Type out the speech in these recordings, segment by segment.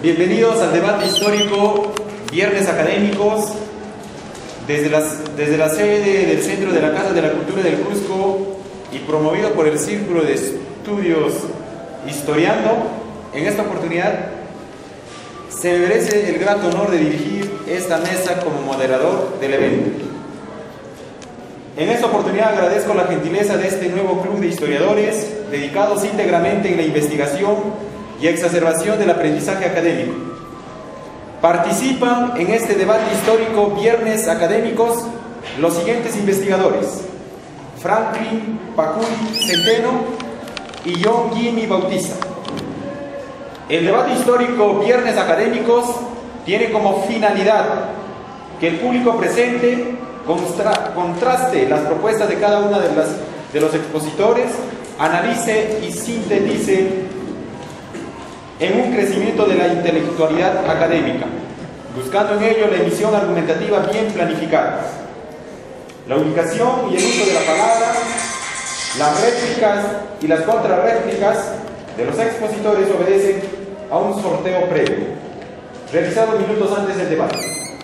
Bienvenidos al debate histórico Viernes Académicos desde la sede del Centro de la Casa de la Cultura del Cusco y promovido por el Círculo de Estudios Historiando. En esta oportunidad se me merece el grato honor de dirigir esta mesa como moderador del evento. En esta oportunidad agradezco la gentileza de este nuevo club de historiadores dedicados íntegramente en la investigación y exacerbación del aprendizaje académico. Participan en este debate histórico Viernes Académicos los siguientes investigadores: Franklin Pacuri Centeno y John Jimmy Bautista. El debate histórico Viernes Académicos tiene como finalidad que el público presente contraste las propuestas de cada uno de los expositores, analice y sintetice en un crecimiento de la intelectualidad académica, buscando en ello la emisión argumentativa bien planificada. La ubicación y el uso de la palabra, las réplicas y las contrarréplicas de los expositores obedecen a un sorteo previo, realizado minutos antes del debate.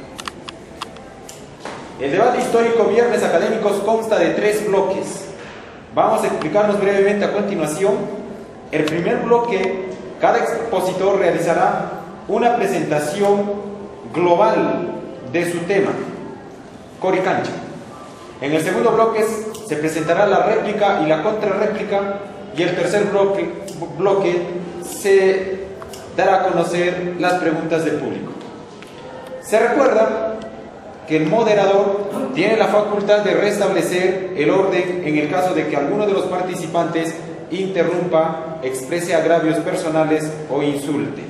El debate histórico Viernes Académicos consta de 3 bloques. Vamos a explicarnos brevemente a continuación. El primer bloque, cada expositor realizará una presentación global de su tema, Coricancha. En el segundo bloque se presentará la réplica y la contrarréplica, y el tercer bloque se dará a conocer las preguntas del público. Se recuerda que el moderador tiene la facultad de restablecer el orden en el caso de que alguno de los participantes interrumpa, exprese agravios personales o insulte.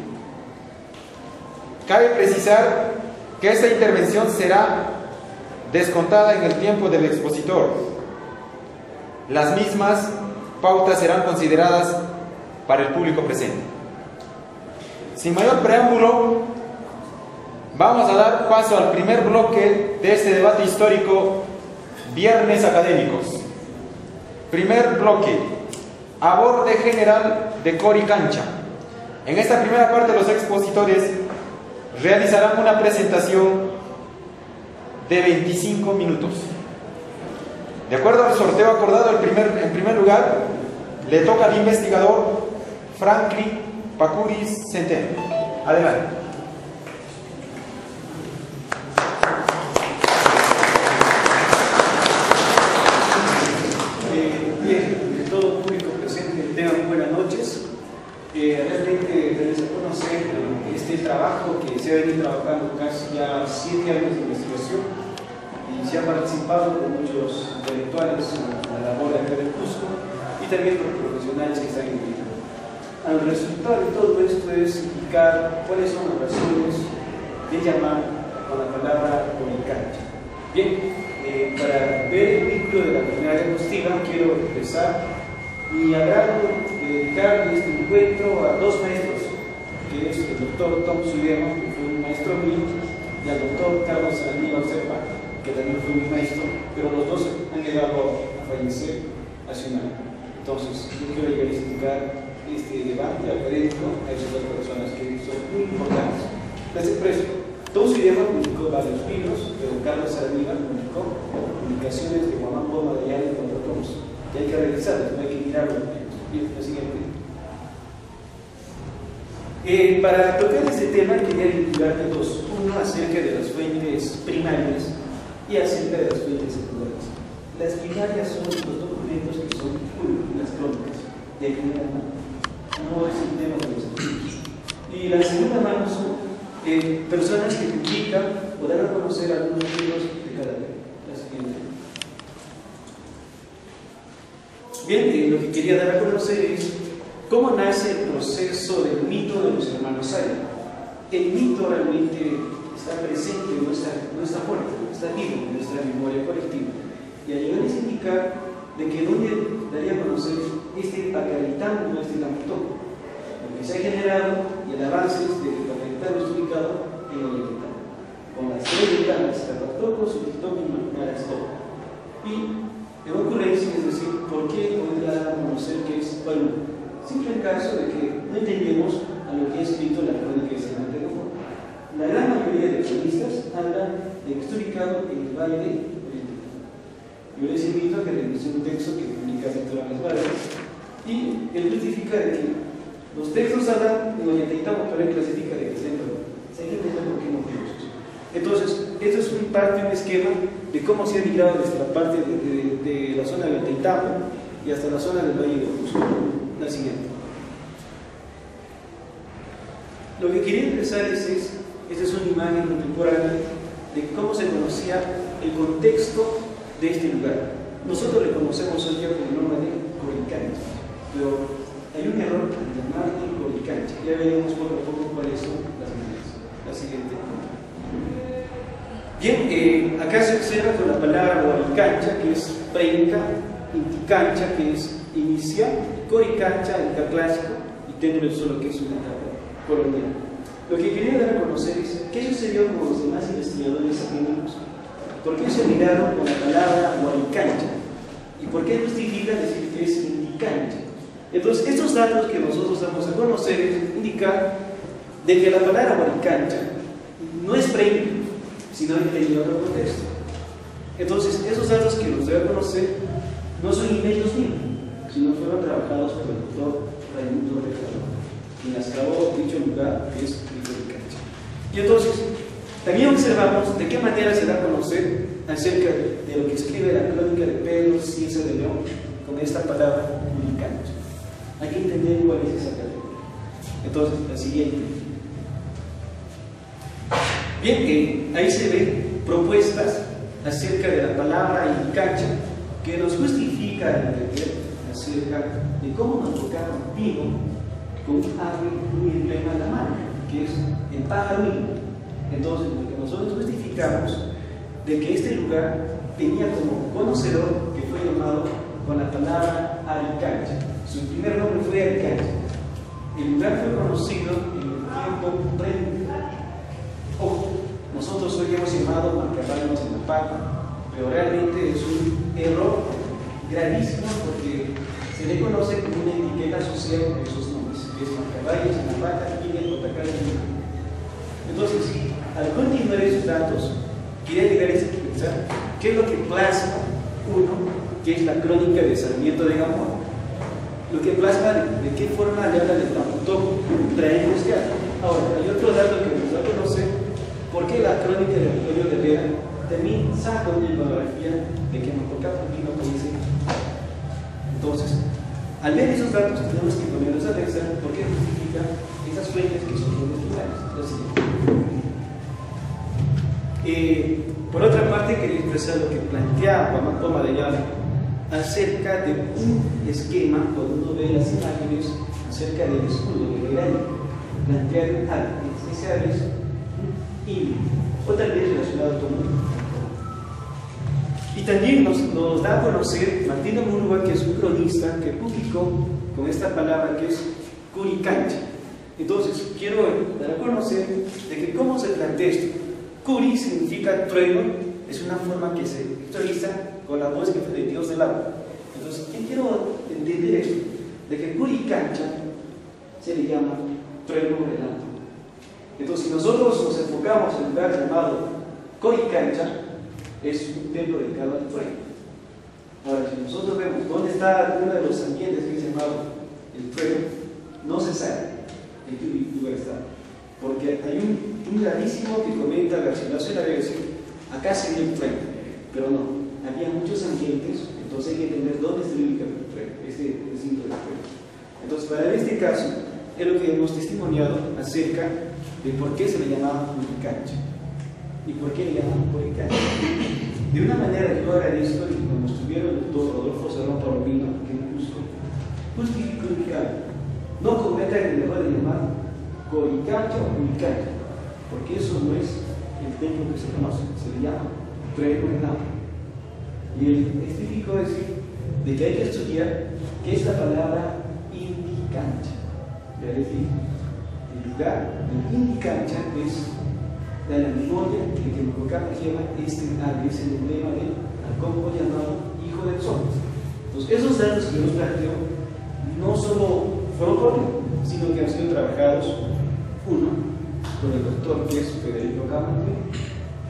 Cabe precisar que esta intervención será descontada en el tiempo del expositor. Las mismas pautas serán consideradas para el público presente. Sin mayor preámbulo, vamos a dar paso al primer bloque de este debate histórico Viernes Académicos. Primer bloque: aborde general de Coricancha. En esta primera parte los expositores realizarán una presentación de 25 minutos. De acuerdo al sorteo acordado, en primer lugar le toca al investigador Franklin Pacuri Centeno. Adelante. Realmente les conocer este trabajo que se ha venido trabajando casi ya 7 años de investigación, y se ha participado con muchos intelectuales en la labor acá del Cusco y también con profesionales que están invitados. El resultado de todo esto es indicar cuáles son las razones de llamar con la palabra Coricancha. Bien, para ver el vínculo de la maquinaria diapositiva, quiero empezar mi agrado de dedicar este encuentro a 2 maestros, que es el doctor Tom Sudemo, que fue un maestro mío, y al doctor Carlos Aníbal Serpa, que también fue mi maestro, pero los dos han llegado a fallecer hace un año. Entonces, yo quiero explicar este debate académico a esas 2 personas que son muy importantes. Les expreso: Tom Sudemo publicó varios libros, pero Carlos Aníbal publicó publicaciones de Guamambo, Magallanes, con otros que hay que revisarlos, no hay que mirarlos. Bien, lo siguiente. Para tocar este tema quería vincular de 2. Uno acerca de las fuentes primarias y acerca de las fuentes secundarias. Las primarias son los documentos que son las crónicas de primera mano. No es el tema de los estudios. Y la segunda mano son personas que publican o dan a conocer algunos libros de cada tema. La siguiente. Bien, lo que quería dar a conocer es cómo nace el proceso del mito de los hermanos Saya. El mito realmente está presente, no está muerto, está vivo en nuestra memoria colectiva. Y al llegar a indicar de que dónde daría a conocer este Pacaritán o este Tamatón, lo que se ha generado y el avance de que el Pacaritán es ubicado en Oriental, con las 3 ventanas, Tapatoco, Sutitoco y Marastó. Y en ocurrencia, es decir, ¿por qué podría dar a conocer que es Palú? Siempre en caso de que no entendemos a lo que ha escrito la crónica de Sena está ubicado en el Valle de Ollantaytambo. Yo les invito a que revisen un texto que publica Víctor Álvarez Vargas, y él justifica de que los textos hablan de Ollantaytambo, pero él clasifica de que está en Perú. Se entiende por qué motivos. Entonces, esto es un esquema de cómo se ha migrado desde la parte de la zona de Ollantaytambo y hasta la zona del Valle de Cusco. La siguiente. Lo que quería empezar esta es una imagen contemporánea de cómo se conocía el contexto de este lugar. Nosotros le conocemos hoy día con el nombre de Coricancha, pero hay un error al llamarle Coricancha. Ya veremos poco a poco cuáles son las maneras. La siguiente. Bien, acá se observa con la palabra Coricancha, que es preinca, inticancha, que es inicial, Coricancha, inca clásico, y Ténure solo, que es una etapa colonial. Lo que quería dar a conocer es qué sucedió con los demás investigadores académicos. ¿Por qué se miraron con la palabra Huaricancha? ¿Y por qué justifica decir que es indicancha? Entonces, estos datos que nosotros damos a conocer indican de que la palabra Huaricancha no es preinca, sino que tenía otro contexto. Entonces, esos datos que nos debe conocer no son inventos míos, sino fueron trabajados por el doctor Raimundo Recado, quien excavó dicho lugar que es Coricancha. Y entonces, también observamos de qué manera se da a conocer acerca de lo que escribe la crónica de Pedro Cieza de León con esta palabra Coricancha. Hay que entender cuál es esa categoría. Entonces, la siguiente. Bien, ahí se ven propuestas acerca de la palabra indicancha que nos justifica entender acerca de cómo nos tocaba un pino con un ave muy emblema de la mano, que es el pájaro hilo. Entonces, lo que nosotros justificamos de que este lugar tenía como conocedor que fue llamado con la palabra Aricancha. Su primer nombre fue Aricancha. El lugar fue conocido en el tiempo pre-inca. Ojo, nosotros hoy hemos llamado Mancabaños en la Pata, pero realmente es un error gravísimo porque se le conoce como una etiqueta social de esos nombres, que es Mancabaños en la Pata y el Otacán. Entonces, al continuar esos datos, quería llegar a pensar qué es lo que plasma uno, que es la crónica de Sarmiento de Gamboa. Lo que plasma de qué forma le habla del Tamutoco traemos ya. Ahora, hay otro dato que nos da a conocer por qué la crónica del Antonio de Vera también saca una iconografía de que Mococapo vino con ese. Entonces, al ver esos datos, tenemos que ponernos a pensar por qué justifica esas fuentes que son fundamentales. Por otra parte, quería expresar lo que plantea Juan Toma de Ayala acerca de un esquema, cuando uno ve las imágenes acerca del escudo de Herani, plantear un ave, ese ave es un indio, o tal vez relacionado con un. Y también nos da a conocer Martino Murúa, que es un cronista que publicó con esta palabra que es Coricancha. Entonces, quiero dar a conocer de que cómo se plantea esto. Curi significa trueno, es una forma que se expresa con la voz que fue de Dios del agua. Entonces, ¿qué quiero entender esto? De que Coricancha se le llama trueno relámpago. Entonces, si nosotros nos enfocamos en un lugar llamado Coricancha, es un templo dedicado al trueno. Ahora, si nosotros vemos dónde está uno de los ambientes que es llamado el trueno, no se sabe en qué lugar está. Porque hay un rarísimo que comenta Garcilaso de la Vega, acá se ve el trueno, pero no, había muchos ambientes, entonces hay que entender dónde se ubica el trueno, este recinto del trueno. Entonces, para este caso, es lo que hemos testimoniado acerca de por qué se le llamaba Coricancha y por qué le llaman Coricancha. De una manera, yo agradezco que cuando estuvieron el doctor Rodolfo Serrón Palomino, que en Cusco, justificó que no cometan el error de llamar Coricancha o Coricancha, porque eso no es el templo que se conoce, se le llama trueno relámpago. Y él testificó decir de que hay que estudiar que esta palabra indicancha, es decir, el lugar de indicancha es la memoria de que Mococapo lleva este ave, es el emblema del halcón llamado Hijo del Sol. Entonces, esos datos que nos planteó no solo fueron por mí, sino que han sido trabajados, uno, con el doctor que es Federico Campbell,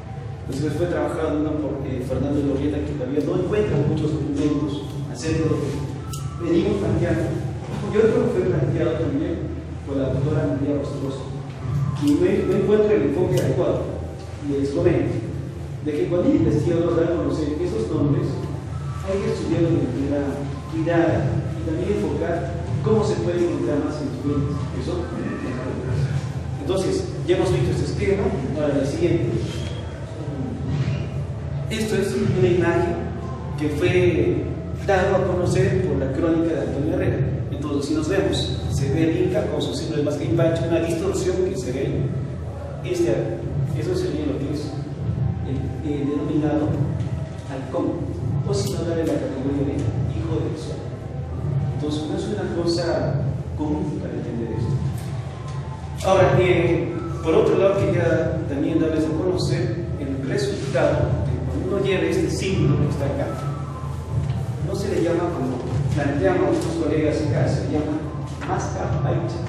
Después fue trabajando por Fernando Lorrieta, que todavía no encuentra muchos documentos acerca de lo que venimos planteando. Y otro fue planteado también por la doctora María Rostrosa. Y no encuentro el enfoque adecuado. Y les comento de que cuando el investigador da a conocer esos nombres, hay que estudiarlo de manera cuidada y también enfocar cómo se puede encontrar más influentes. Eso. Entonces, ya hemos visto este esquema. Ahora, el siguiente. Esto es una imagen que fue dado a conocer por la crónica de Antonio Herrera. Entonces, si nos vemos, se ve el Inca con su símbolo de más que Impacho, una distorsión que se ve eso sería lo que es el denominado halcón, o si no, darle la categoría de hijo del sol. Entonces, no es una cosa común para entender esto. Ahora, por otro lado, quería también darles a conocer el resultado de cuando uno lleva este símbolo que está acá. No se le llama como planteamos a nuestros colegas acá, se le llama máscara paisa.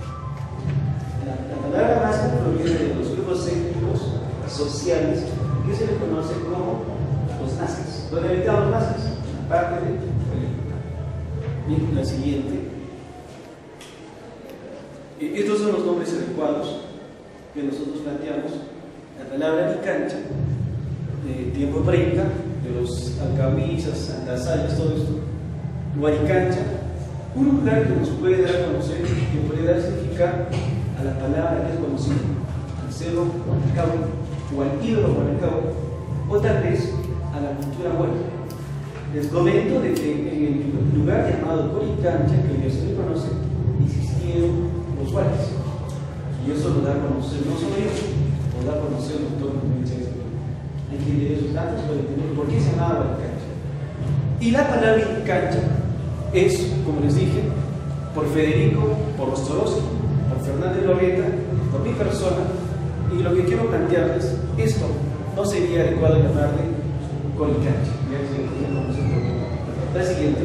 La palabra máscara proviene de los grupos étnicos sociales que se le conoce como los nazis. ¿Dónde habitaban los nazis? En la parte de bien, la siguiente. Estos son los nombres adecuados que nosotros planteamos. La palabra Licancha, de tiempo preinca, de los alcamisas, andazayas, todo esto. Huaricancha, un lugar que nos puede dar a conocer, que puede dar significado a la palabra que es conocida, al cerro Huanacahue, o al ídolo Huanacahue, o tal vez a la cultura huarca. Les comento de que en el lugar llamado Coricancha, que ya se le conoce, existieron los huarques. Y eso lo da a conocer no solo yo, lo da a conocer el doctor Méndez. Hay que leer esos datos para entender por qué se llamaba Huaricancha. Y la palabra Incancha es, como les dije, por Federico, por Rostrosa, por Fernández Lorrieta, por mi persona, y lo que quiero plantearles, esto no sería adecuado llamarle Coricancha. La siguiente.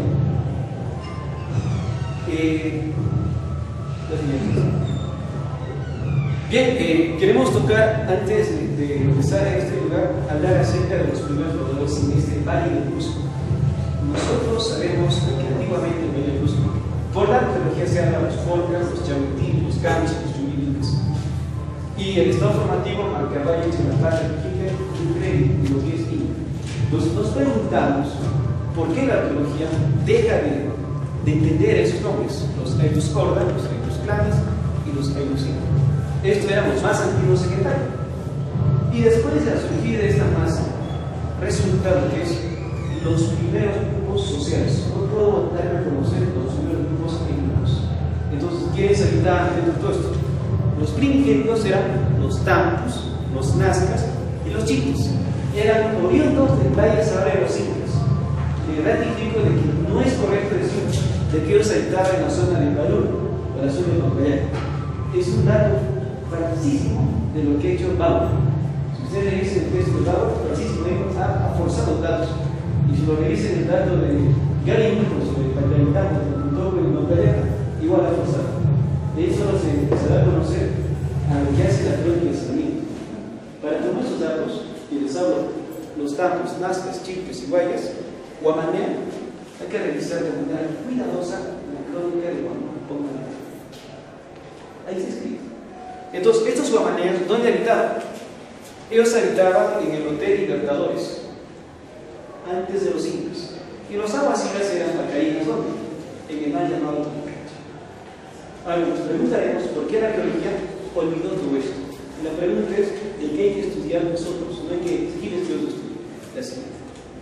Bien, queremos tocar, antes de empezar en este lugar, hablar acerca de los primeros pobladores en este Valle del Cusco. Nosotros sabemos que antiguamente en el Valle del Cusco, por la arqueología se habla de los Folcas, los Chahuitín, los Canchas, los Chumilicas. Y el estado formativo marca rayos en la parte de Quique y los 10 Incas. Entonces nos preguntamos por qué la arqueología deja de entender esos nombres, los Ayllus Corda, los Ayllus Clanes y los Ayllus Incas. Estos eran los más antiguos en Italia. Y después de surgir de esta masa, resulta que es los primeros grupos sociales. No puedo dar a conocer los primeros grupos étnicos. Entonces, ¿quiénes habitaban dentro de todo esto? Los primigenios eran los Tampus, los Nazcas y los Chiquis. Eran oriundos del Valle Sagrado de los Incas. Le ratifico de que no es correcto decir de que ellos habitaban en la zona de Palú o la zona de Popayán. Es un dato francisísimo de lo que ha hecho Bauer. Si usted le dice el texto de Bauer, Francisco ha forzado datos. Y si lo revisen el dato de Gary sobre Payantán, de Puntoco y Popayán, igual ha forzado. De eso se da a conocer a lo que hace la crónica de Sarmiento. Para tomar esos datos, y les hablo los Tampos, Nazcas, Chilpes y Guayas, Guamanea, hay que revisar de manera cuidadosa la crónica de Guamanea. Ahí está escrito. Entonces, estos guamaneos, ¿dónde habitaban? Ellos habitaban en el Hotel Libertadores, antes de los incas. Y los aguacilas eran pacaínas, ¿dónde? En el mal llamado Coricancha. Ahora nos preguntaremos por qué la arqueología olvidó todo esto. Y la pregunta es de qué hay que estudiar nosotros, no hay que exigirles que otros estudien. La siguiente.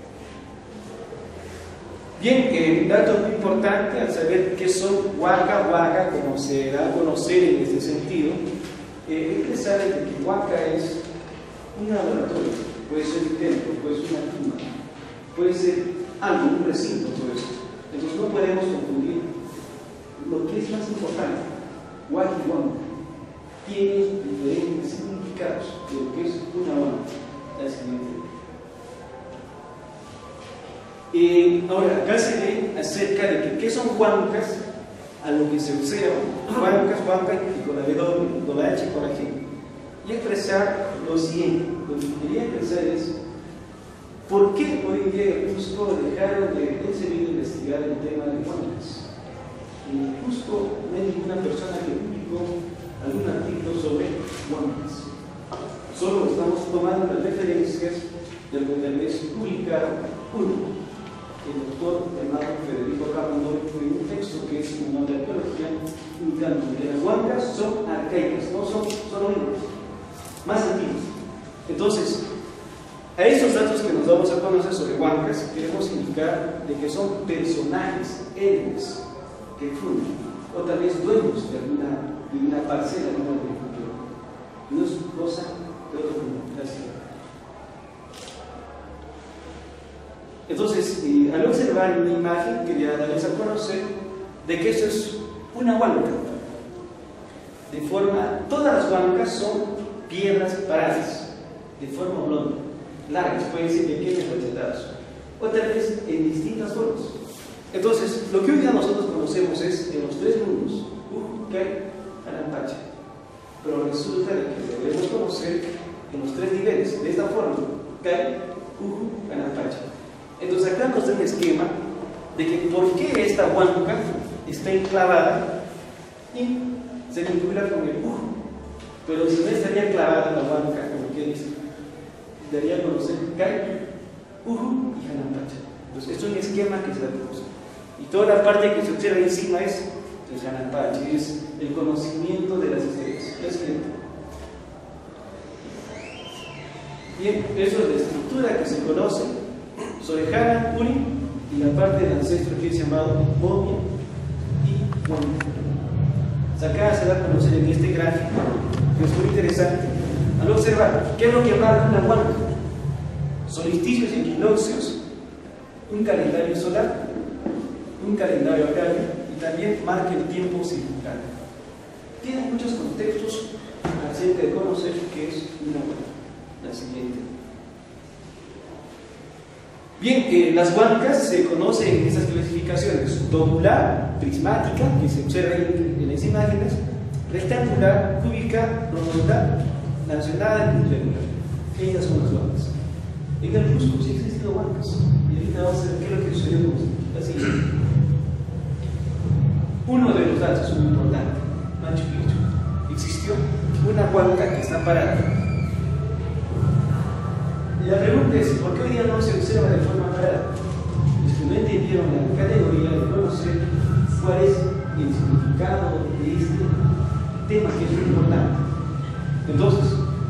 Bien, dato muy importante al saber qué son Huaca, como se da a conocer en este sentido, hay que saber que Huaca es un laboratorio, puede ser un templo, puede ser una tumba, puede ser algo, un recinto, todo eso. Entonces no podemos confundir lo que es más importante. Huaca y Huanca tienen diferentes significados de lo que es una Huanca. La siguiente. Ahora, acá se ve acerca de que qué son huancas, a lo que se observa, huancas, huanca y con la W, con la H y con la G. Y esto expresar lo siguiente. Lo que quería expresar es por qué hoy en día en Cusco dejaron de seguir investigar el tema de huancas. En Cusco no hay ninguna persona que publicó algún artículo sobre huancas. Solo estamos tomando las referencias del que tal vez publicaron uno, el doctor llamado Federico Ramón, en un texto que es un manual de arqueología, indicando que las huancas son arcaicas, no son libros, más antiguos. Entonces, a estos datos que nos vamos a conocer sobre huancas, queremos indicar de que son personajes, héroes, que funden, o tal vez dueños de alguna parcela de una agricultura. No es cosa de otro mundo. Gracias. Entonces, al observar una imagen, quería darles a conocer de que esto es una huanca. De forma, todas las huancas son piedras paradas, de forma oblonga, largas, pueden ser pequeñas o achatadas, o tal vez en distintas formas. Entonces, lo que hoy día nosotros conocemos es en los tres mundos, Ujucay, Anampacha. Pero resulta de que debemos conocer en los tres niveles, de esta forma, Cay, Uju, Anampacha. Entonces acá nos da un esquema de que por qué esta huanca está enclavada y se vincula con el Uju. Pero si no estaría clavada la huanca, como que dice, debería conocer Cay, Uju y Anampacha. Entonces esto es un esquema que se da a conocer. Y toda la parte que se observa encima es el Anampacha, es el conocimiento de las historias. Bien, eso es la estructura que se conoce sobre Hana, Uri y la parte del ancestro que es llamado Momia y Huanca. Acá se da a conocer en este gráfico, que es muy interesante, al observar qué es lo que marca una Huanca: solsticios y equinoccios, un calendario solar, un calendario agrario y también marca el tiempo circunstancial. Tiene muchos contextos acerca de conocer qué es una huanca. La siguiente. Bien, las huancas se conocen en estas clasificaciones: tobular, prismática, que se observa en las imágenes, rectangular, cúbica, redonda, lanceolada y triangular. Estas son las huancas. En el Cusco sí existen huancas, y ahorita vamos a ver qué es lo que sucedió con la siguiente. Uno de los datos muy importantes: Machu Picchu. Existió una huanca que está parada. La pregunta es, ¿por qué hoy día no se observa de forma parada? Los que no entendieron la categoría de conocer cuál es el significado de este tema, que es muy importante. Entonces,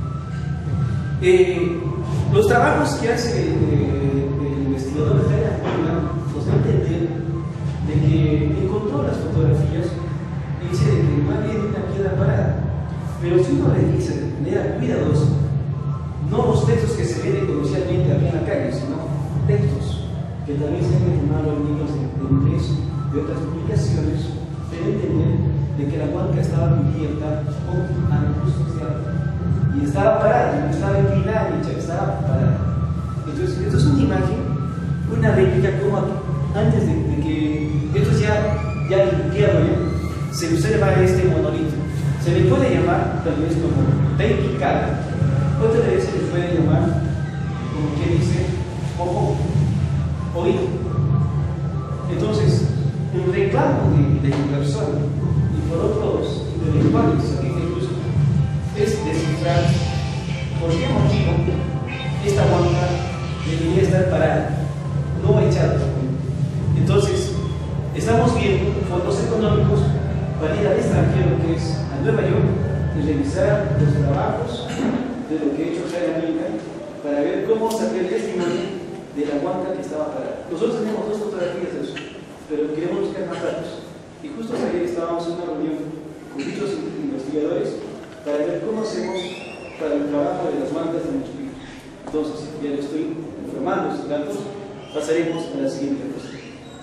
los trabajos que hace el investigador Jaime Acuña nos da a entender de que encontró las fotografías y dice de que más bien una piedra parada. Pero si uno le dice de manera cuidadosa, no los textos que se ven comercialmente aquí en la calle, sino textos que también se han tomado en libros de inglés de otras publicaciones, deben entender de que la huanca estaba cubierta con arbustos de agua y estaba parada, no estaba inclinada ni hecha, estaba parada. Entonces, esto es una imagen, una réplica como antes de que esto ya limpiado, se observa este monolito. Se le puede llamar tal vez como picada. Otra vez se le puede llamar, como que dice, ojo, oído. Entonces, el reclamo de la persona y por otros intelectuales aquí incluso es descifrar por qué motivo esta huanca debería estar parada, no echada. Entonces, estamos viendo fondos económicos para ir al extranjero, que es a Nueva York, y revisar los trabajos de lo que ha hecho Jaime Acuña para ver cómo sacar el testimonio de la huanca que estaba parada. Nosotros tenemos dos fotografías de eso, pero queremos buscar más datos. Y justo ayer estábamos en una reunión con muchos investigadores para ver cómo hacemos para el trabajo de las huancas de Machu Picchu. Entonces, ya le estoy informando estos datos, pasaremos a la siguiente cosa.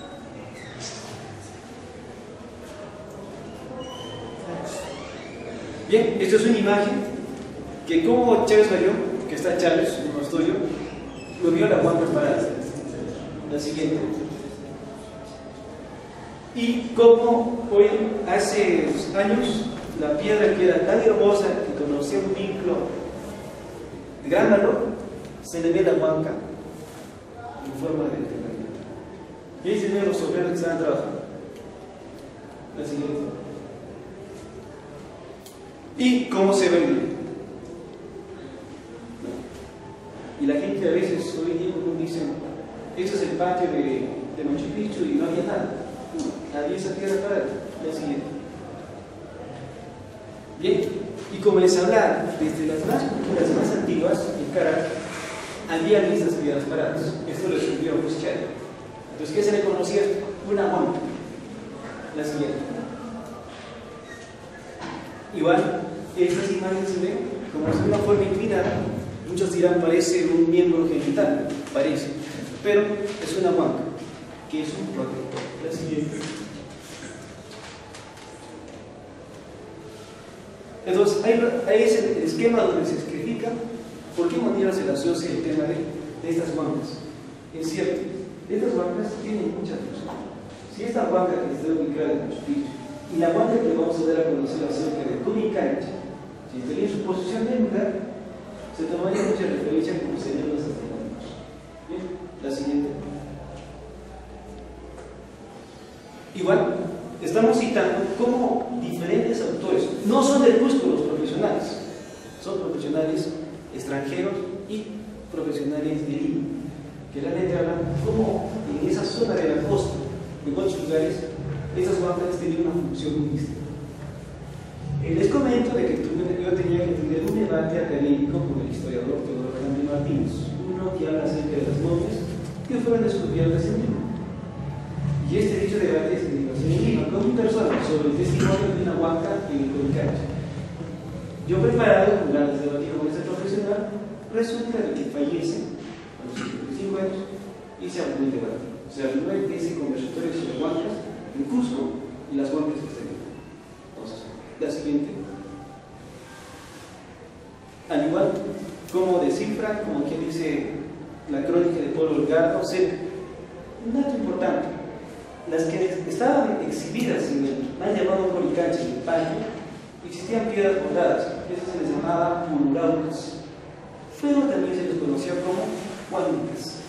Bien, esta es una imagen que como Chávez Bayón, que está Chávez, no estoy yo, lo vio la huanca parada. La siguiente. Y como hoy, hace años, la piedra que era tan hermosa, que conocía un vínculo de gran valor, se le ve la huanca en forma de rectangular. Y ahí se ven los obreros que estaban trabajando. La siguiente. ¿Y cómo se ve? Y la gente a veces hoy día dice, este es el patio de Machu Picchu y no había nada. Había esa tierra parada. La siguiente. Bien, y como les hablaba, desde las culturas más antiguas, en Caral, había estas piedras paradas. Esto lo escribió Buscari. Entonces, ¿qué se le conocía? Una huanca. La siguiente. Igual, estas imágenes se ven como es una forma inclinada. Muchos dirán, parece un miembro genital. Parece. Pero es una huanca, que es un protector. La siguiente. Entonces, ahí es el esquema donde se explica por qué motivo se le asocia el tema de estas huancas. Es cierto, estas huancas tienen mucha función. Si esta huanca que está ubicada en Machu Picchu y la huanca que vamos a dar a conocer acerca de Cunicancha, si estaría en su posición de lugar, se tomaría mucha referencia como serían los astronómicos. Bien, la siguiente. Igual, estamos citando como diferentes autores, no son del Cusco los profesionales, son profesionales extranjeros y profesionales de Lima, que realmente hablan como en esa zona de la costa, en muchos lugares, esas huancas tenían una función muy distinta. Les comento de que yo tenía que tener un debate académico con el historiador Teodoro Fernández Martínez, uno que habla acerca de las momias que fueron descubiertas en Lima. Y este dicho debate se dio en Lima con mi persona sobre el testimonio de una huanca en el Cunicancha. Yo preparado, jurado de debatir con este profesional, resulta de que fallece a los 55 años y se abrió el debate. O sea, no hay ese conversatorio sobre huancas en Cusco y las huancas que están en. Entonces, la siguiente. Al igual como descifra, como quien dice la crónica de Polo Olgardo, un dato importante. Las que estaban exhibidas en el mal llamado Cunicancha, en el patio, existían piedras bordadas, eso se les llamaba muraucas. Pero también se les conocía como huancas.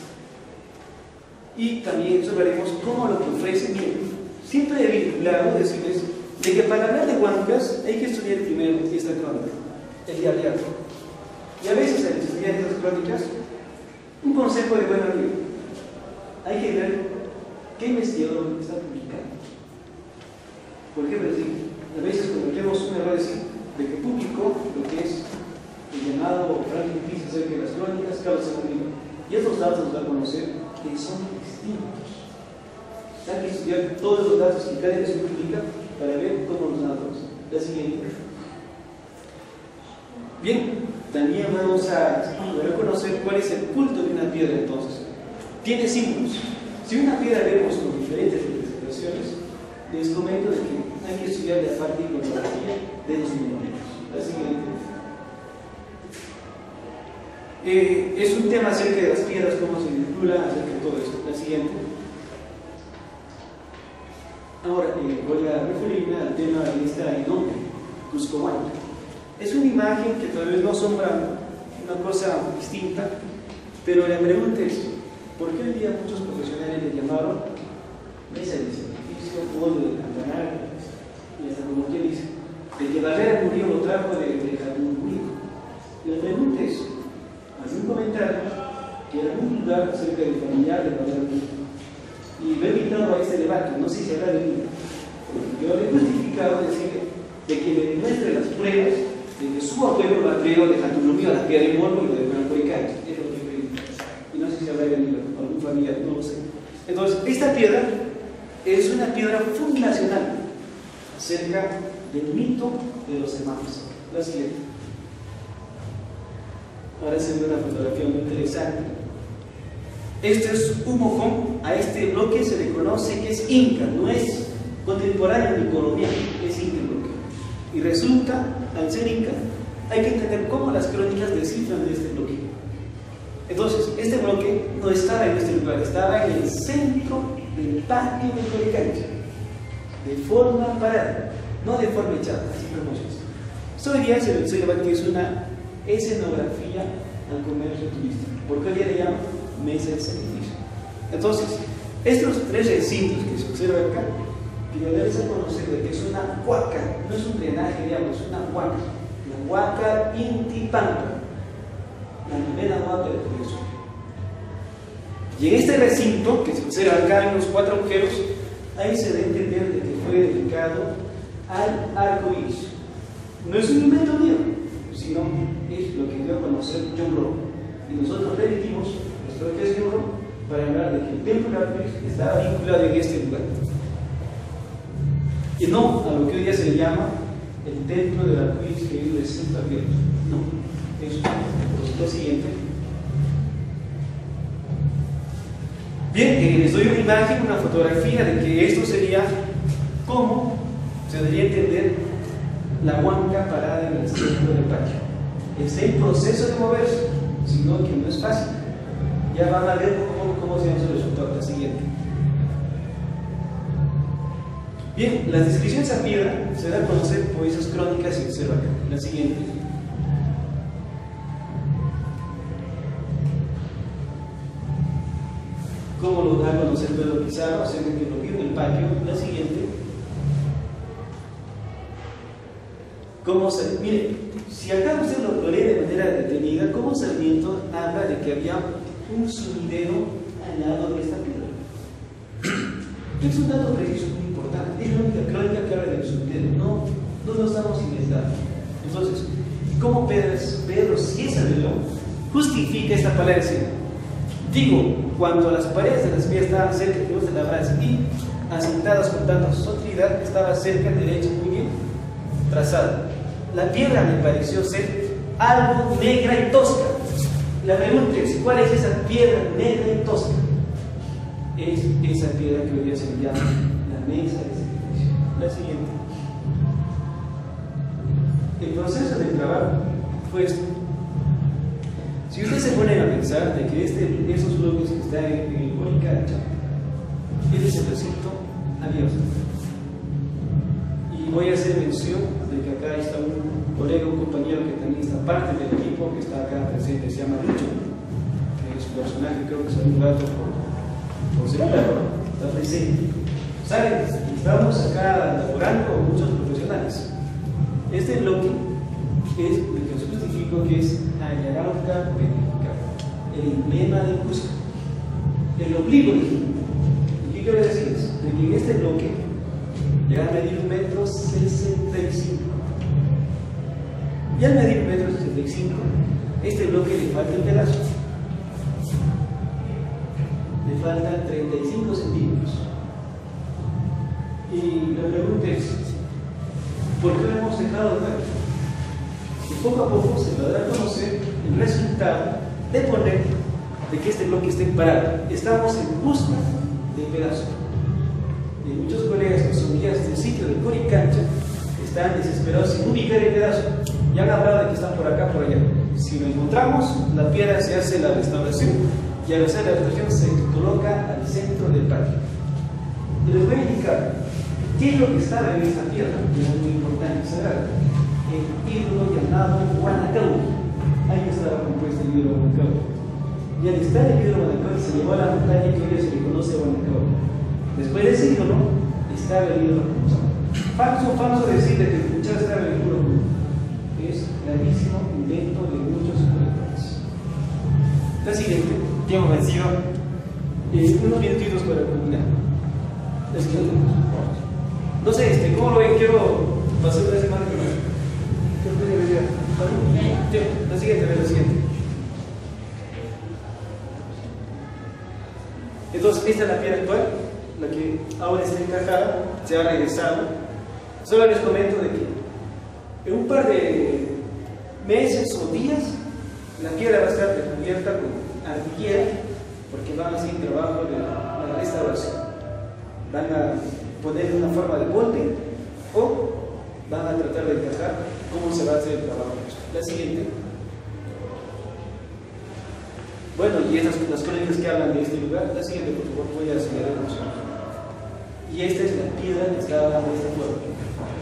Y también observaremos cómo lo que ofrecen. Siempre he vinculado decirles de que para hablar de huancas hay que estudiar primero esta crónica, el diario. Y a veces al estudiar estas crónicas, un consejo de buen amigo, hay que ver qué investigador está publicando. Por ejemplo, a veces cometemos un error de que publicó lo que es el llamado Franklin Pierce acerca de las crónicas, Carlos II, y estos datos nos va a conocer que son distintos. Hay que estudiar todos los datos que cada vez se publica para ver cómo los datos. La siguiente. Bien, también vamos a reconocer cuál es el culto de una piedra entonces. Tiene símbolos. Si una piedra vemos con diferentes representaciones, les comento de que hay que estudiar la parte de iconografía de los monumentos. La siguiente. Es un tema acerca de las piedras, cómo se vincula, acerca de todo esto. La siguiente. Ahora voy a referirme al tema de esta nombre, Cuscohuanca. Es una imagen que tal vez no asombra una cosa distinta, pero la pregunta es, ¿por qué hoy día muchos profesionales le llamaron mesa de sacrificio, pollo de campanario, y hasta como que dice, de que Barrera murió lo trajo de Jatún? Y la pregunta es, hace un comentario que en algún lugar cerca del familiar de Barrera, y lo he invitado a este debate, no sé si habrá venido. Yo le he justificado decirle de que le demuestre las pruebas de que su abuelo Barrero de Jatulumio a la piedra de Morbo y lo de Francoicán. Es lo que he pedido. Y no sé si habrá venido algún familiar, no lo sé. Entonces, esta piedra es una piedra fundacional acerca del mito de los semáforos. La siguiente. Ahora se ve una fotografía muy interesante. Este es un mojón. A este bloque se le conoce que es inca, no es contemporáneo ni colonial, es inca el bloque. Y resulta, al ser inca, hay que entender cómo las crónicas descifran de este bloque. Entonces, este bloque no estaba en este lugar, estaba en el centro del patio del Cunicancha, de forma parada, no de forma echada, así como es. Hoy día se llama que es una escenografía al comercio turístico. ¿Por qué le llaman mesa de sacrificio? Entonces, estos tres recintos que se observan acá, que debes conocer de que es una huaca, no es un drenaje, digamos, es una huaca. La huaca Intipanca, la novena huaca de Venezuela. Y en este recinto, que se observa acá en los 4 agujeros, ahí se debe entender de que fue dedicado al arco iris. No es un invento mío, sino es lo que dio a conocer John Rowe. Y nosotros remitimos nuestro que es John Rowe para hablar de que el templo del arco iris estaba vinculado en este lugar. Y no a lo que hoy día se le llama el templo del arco iris, que es un recinto abierto. No, es lo siguiente. Bien, les doy una imagen, una fotografía de que esto sería cómo se debería entender la huanca parada en el centro del patio. Está en proceso de moverse, sino que no es fácil. Ya van a ver cómo se llama el resultado. La siguiente. Bien, las descripciones a piedra se dan a conocer por esas crónicas y observa acá. La siguiente. Cómo lo da a conocer Pedro Pizarro acerca de lo que vio en el patio. La siguiente. Cómo se, mire, si acá usted lo lee de manera detenida, cómo Sarmiento habla de que había un sumidero al lado de esta piedra. Es un dato preciso muy importante. Es la única crónica que habla del sumidero. No lo estamos inventando. Entonces, ¿cómo Pedro Ciésar justifica esta palabra? Digo, cuando las paredes de las piedras estaban cerca de la labranza y asentadas con tanta sobriedad, estaba cerca, derecha, muy bien trazada. La piedra me pareció ser algo negra y tosca. La pregunta es, ¿cuál es esa piedra negra y tosca? Es esa piedra que hoy día se llama la mesa de sacrificio. La siguiente. El proceso de trabajo fue esto. Si ustedes se ponen a pensar de que esos bloques que están en el Boricancha, este es el recinto abierto. Y voy a hacer mención de que acá está un colega, un compañero que también está parte del equipo, que está acá presente, se llama Lucho, que es un personaje, creo que es un rato por separado, está presente. ¿Saben? Estamos acá laborando con muchos profesionales. Este bloque es el que os justifico que es Ayarauca Petrificada, el emblema de Cusco, el obligo. ¿Y qué quiero decirles? De que en este bloque llega a medir 1,65 m. Y al medir 1,65 m, este bloque le falta el pedazo. Le faltan 35 centímetros. Y la pregunta es, ¿por qué lo hemos dejado de ver? Y poco a poco se podrá conocer el resultado de poner de que este bloque esté parado. Estamos en busca del pedazo. Y muchos colegas que son guías del sitio de Coricancha están desesperados en ubicar el pedazo. Ya han hablado de que están por acá, por allá. Si lo encontramos, la piedra se hace la restauración y al hacer la restauración se coloca al centro del patio. Y les voy a indicar qué es lo que estaba en esa piedra, que es muy importante saber. El ídolo llamado Guanacaú. Ahí estaba compuesto el ídolo Guanacaú. Y al estar el ídolo Guanacaú se llevó a la montaña que hoy se le conoce a Guanacaú. Después de ese ídolo estaba el ídolo Cuchá. Falso decir de que el Cuchá estaba en el ídolo. Es gravísimo invento de muchos colectores. La siguiente. Tiempo vencido. Unos minutitos para culminar. La siguiente. No sé, ¿cómo lo ven? Quiero pasar una semana con él. La siguiente, la siguiente. Entonces, esta es la piedra actual, la que ahora está encajada, se ha regresado. Solo les comento de que en un par de meses o días la piedra va a estar recubierta con artillería, porque van a hacer el trabajo de la restauración. Van a poner una forma de molde o van a tratar de encajar cómo se va a hacer el trabajo. La siguiente. Bueno, y estas son las crónicas que hablan de este lugar. La siguiente, por favor, voy a seguir a nosotros. Y esta es la piedra que está hablando de esta forma.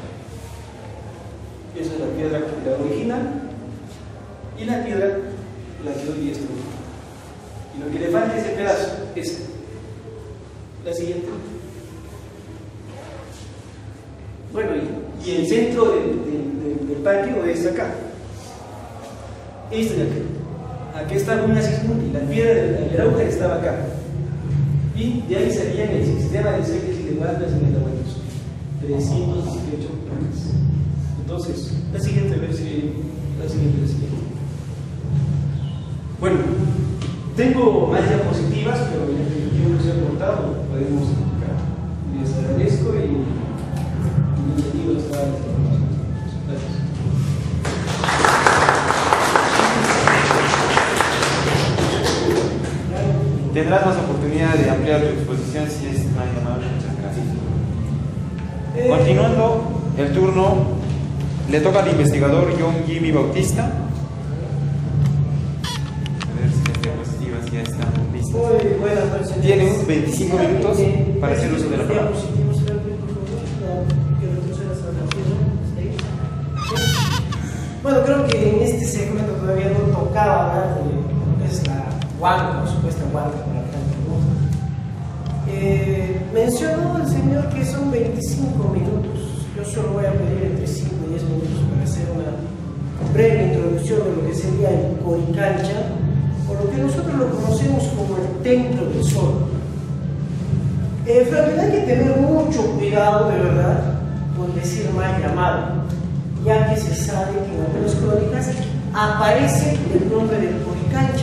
Esa es la piedra que la original. Y la piedra la que hoy día está. Y lo que le falta es ese pedazo, esa. La siguiente. Bueno, y el centro del patio es acá. Este de acá. Aquí está una cismunda y la piedra del agujero estaba acá. Y de ahí salían el sistema de seques y de bandas en el abuelos. 318 placas. Entonces, la siguiente. Bueno, tengo más diapositivas, pero ya que el tiempo se ha cortado, podemos acá. Les agradezco y bienvenidos a esta información. Gracias. Tendrás más oportunidad de ampliar tu exposición si es una llamada. Muchas gracias. Continuando el turno, le toca al investigador John Jimmy Bautista. A ver si las diapositivas ya están listas. Muy buenas noches. Tiene unos 25 minutos para hacer uso de la palabra. Bueno, creo que en este segmento todavía no tocaba hablar de lo que es la huanca, supuesta huanca para acá, ¿no? Mencionó el señor que son 25 minutos. Yo solo voy a pedir entre 5 y 10 minutos para hacer una breve introducción de lo que sería el Coricancha, por lo que nosotros lo conocemos como el Templo del Sol. Franklin, hay que tener mucho cuidado, de verdad, con decir mal llamado, ya que se sabe que en algunas crónicas aparece el nombre del Coricancha.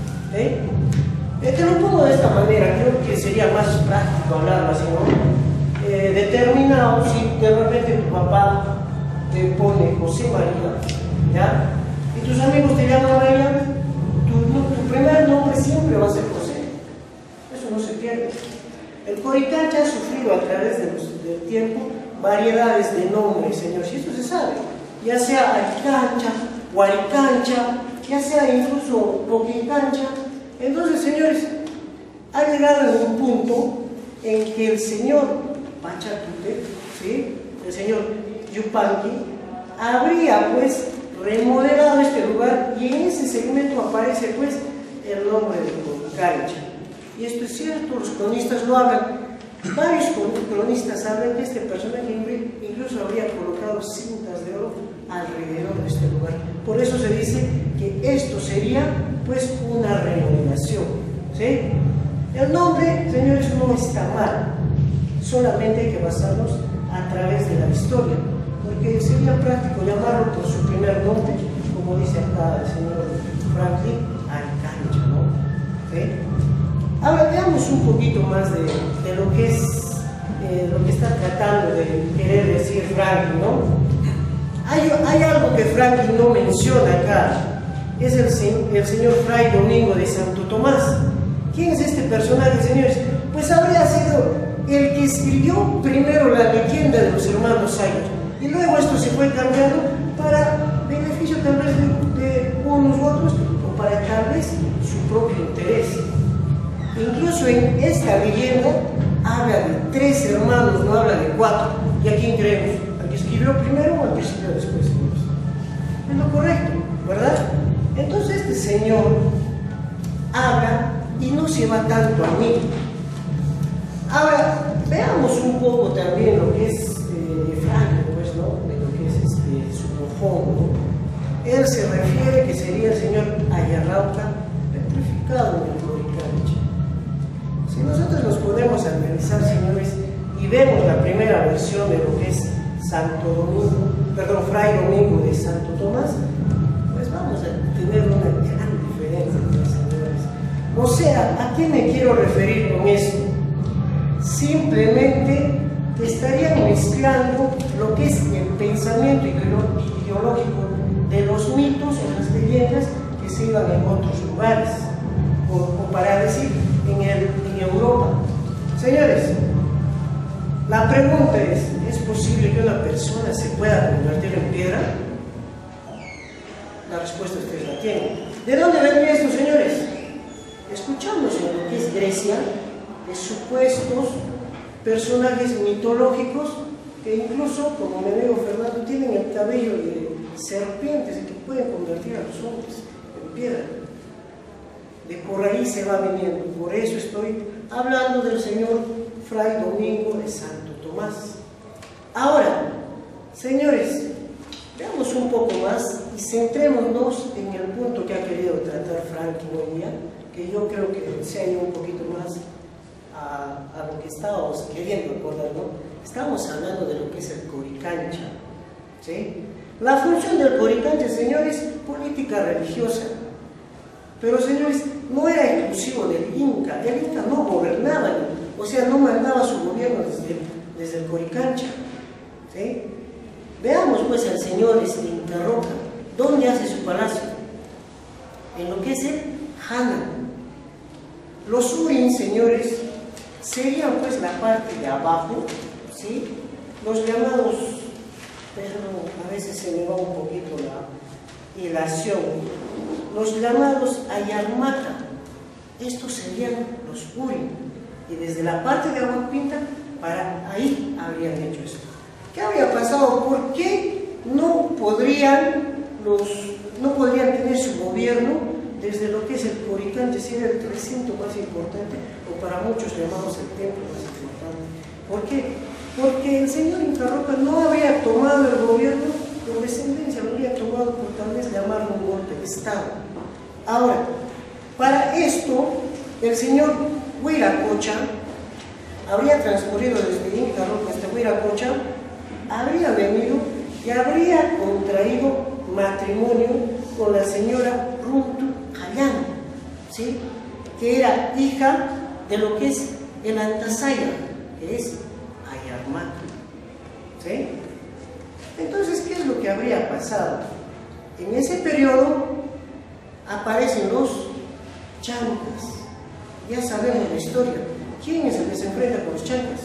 Te lo pongo de esta manera, creo que sería más práctico hablarlo así, ¿no? Determinado, si de repente tu papá te pone José María, ¿ya? Y tus amigos te llaman María, tu primer nombre siempre va a ser José. Eso no se pierde. El Coricancha ha sufrido a través del tiempo variedades de nombres, señores, y esto se sabe, ya sea Aricancha, Huaricancha, ya sea incluso Poquicancha. Entonces, señores, ha llegado en un punto en que el señor Pachacute, ¿sí?, el señor Yupanqui, habría pues remodelado este lugar, y en ese segmento aparece pues el nombre de Coricancha. Y esto es cierto, los cronistas lo hablan. Varios cronistas hablan que este personaje incluso habría colocado cintas de oro alrededor de este lugar. Por eso se dice que esto sería pues una remodelación, ¿sí? El nombre, señores, no está mal, solamente hay que basarnos a través de la historia, porque sería práctico llamarlo por su primer nombre, como dice acá el señor Franklin, Aricancha, ¿no? ¿Sí? Ahora veamos un poquito más de lo que es lo que está tratando de querer decir Franklin, ¿no? Hay algo que Franklin no menciona acá, es el señor Fray Domingo de Santo Tomás. ¿Quién es este personaje, señores? Pues habría sido el que escribió primero la leyenda de los hermanos Sayers, y luego esto se fue cambiando para beneficio tal vez de unos u otros, o para tal vez su propio interés. Incluso en esta leyenda habla de 3 hermanos, no habla de 4. ¿Y a quién creemos? ¿Al que escribió primero o al que escribió después? Es lo correcto, ¿verdad? Entonces este señor habla y no se va tanto a mí. Ahora, veamos un poco también lo que es Franklin, pues, ¿no? De lo que es su profundo. Él se refiere que sería el señor Ayarrauta petrificado en el Coricancha. Si nosotros nos podemos analizar, señores, y vemos la primera versión de lo que es Fray Domingo de Santo Tomás, pues vamos a tener una gran diferencia, señores. O sea, ¿a qué me quiero referir con esto? Simplemente que estarían mezclando lo que es el pensamiento ideológico de los mitos o las leyendas que se iban en otros lugares, o para decir en Europa. Señores, la pregunta ¿es posible que una persona se pueda convertir en piedra? La respuesta ustedes la tienen. ¿De dónde venía esto, señores? Escuchamos en lo que es Grecia de supuestos personajes mitológicos que incluso, como me dijo Fernando, tienen el cabello de serpientes y que pueden convertir a los hombres en piedra. de por ahí se va viniendo. Por eso estoy hablando del señor Fray Domingo de Santo Tomás. Ahora, señores, veamos un poco más y centrémonos en el punto que ha querido tratar Franklin hoy día, que yo creo que se ha ido un poquito más a lo que estábamos queriendo acordar, ¿no? Estamos hablando de lo que es el Coricancha, ¿sí? La función del Coricancha, señores, política religiosa. Pero, señores, no era exclusivo del Inca. El Inca no gobernaba, o sea, no mandaba su gobierno desde el Coricancha, ¿sí? Veamos pues al señor Inca Roca. ¿Dónde hace su palacio? En lo que es el Jana. Los Urin, señores, serían pues la parte de abajo, ¿sí? Los llamados, pero a veces se me va un poquito la hilación, los llamados Ayarmata. Estos serían los Urin, y desde la parte de abajo pinta para ahí habrían hecho esto. ¿Qué habría pasado? ¿Por qué no podrían tener su gobierno desde lo que es el Coricancha, si era el recinto más importante, o para muchos llamados el templo más importante? ¿Por qué? Porque el señor Inca Roca no habría tomado el gobierno por descendencia, lo habría tomado por tal vez llamarlo un golpe de Estado. Ahora, para esto, el señor Huiracocha habría transcurrido desde Inca Roca hasta Huiracocha, habría venido y habría contraído matrimonio con la señora Runtu Cayán, ¿sí? Que era hija de lo que es el Antasaya, que es Ayarmata, ¿sí? Entonces, ¿qué es lo que habría pasado? En ese periodo aparecen los chancas. Ya sabemos la historia. ¿Quién es el que se enfrenta con los chancas?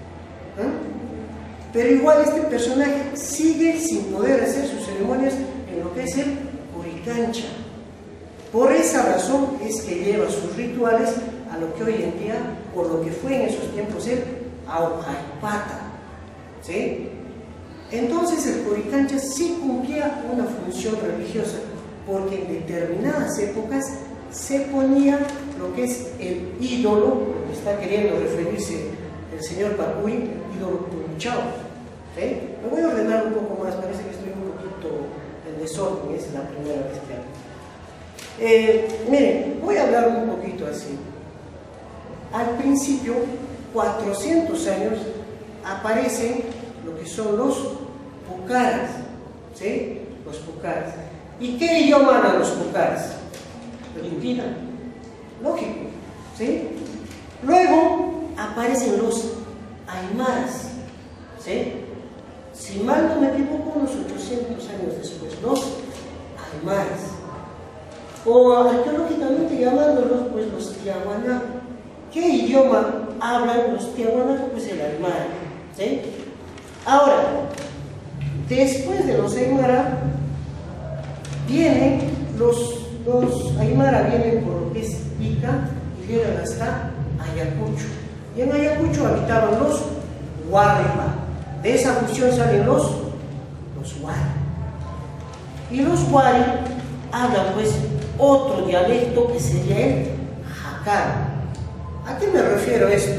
Pero igual este personaje sigue sin poder hacer sus ceremonias en lo que es el Coricancha. Por esa razón es que lleva sus rituales a lo que hoy en día, por lo que fue en esos tiempos el Aujaipata, ¿sí? Entonces el Coricancha sí cumplía una función religiosa, porque en determinadas épocas se ponía lo que es el ídolo, lo que está queriendo referirse el señor Pacuy, el ídolo Punchao, ¿sí? Me voy a ordenar un poco más, parece que estoy un poquito en desorden, es la primera vez que hablo. Miren, voy a hablar un poquito así. Al principio, 400 años, aparecen lo que son los pucaras, ¿sí? Los pucaras. ¿Y qué idioma hablan los pucaras? El indígena, lógico, ¿sí? Luego aparecen los aymaras, ¿sí? Si mal no me equivoco, unos 800 años después, los aymaras, o arqueológicamente llamándolos pues los tiahuanaco. ¿Qué idioma hablan los tiahuanaco? Pues el aymara, ¿sí? Ahora, después de los aymara vienen los aymara vienen por lo que es Ica y llegan hasta Ayacucho, y en Ayacucho habitaban los Huaripa. De esa fusión salen los Huari, y los Huari hablan pues otro dialecto que sería el Jacaro. ¿A qué me refiero a esto?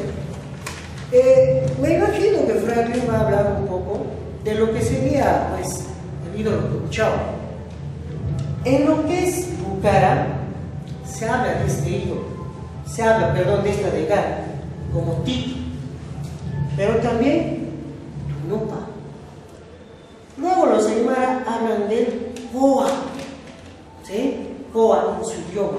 Me imagino que Franklin va a hablar un poco de lo que sería pues el ídolo Punchao. En lo que es Pucara se habla de este ídolo, se habla, perdón, de esta deidad como Titi, pero también Tunupa. Luego los aymara hablan del Coa, ¿sí? Coa en su idioma,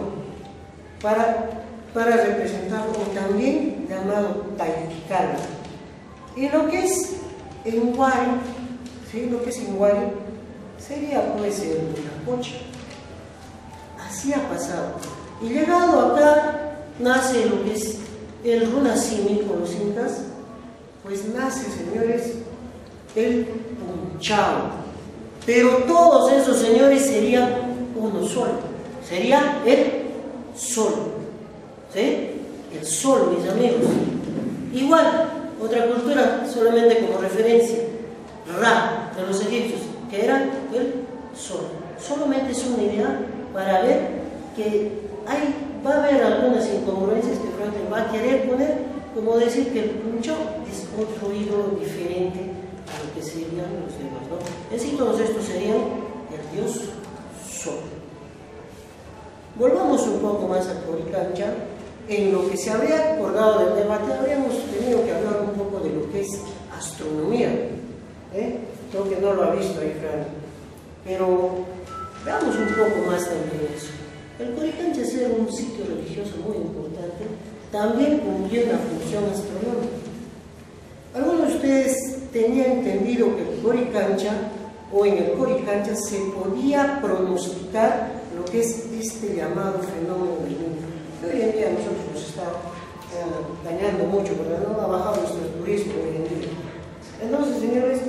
para representarlo, también llamado Taiticala. Y lo que es en Huari, ¿sí? Lo que es en Huari sería pues el Huiracocha. Así ha pasado. Y llegado acá, nace lo que es el Runasimi con los incas, pues nace, señores, el Punchao. Pero todos esos señores serían uno solo, sería el Sol, ¿sí? El Sol, mis amigos. Igual, otra cultura, solamente como referencia, Ra, de los egipcios, que era el Sol. Solamente es una idea para ver que hay va a haber algunas incongruencias que Franklin va a querer poner, como decir que el puncho es otro ídolo diferente a lo que serían los demás, ¿no? Es decir, todos estos serían el Dios Sol. Volvamos un poco más a Coricancha. En lo que se habría acordado del debate, habríamos tenido que hablar un poco de lo que es astronomía. Creo que no lo ha visto ahí, Fran. Pero veamos un poco más también eso. El Coricancha era un sitio religioso muy importante, también cumplía una función astronómica. Algunos de ustedes tenían entendido que el Coricancha, o en el Coricancha, se podía pronosticar lo que es este llamado fenómeno del mundo. Hoy en día nosotros nos está dañando mucho, porque no ha bajado nuestro turismo hoy en día. Entonces, señores,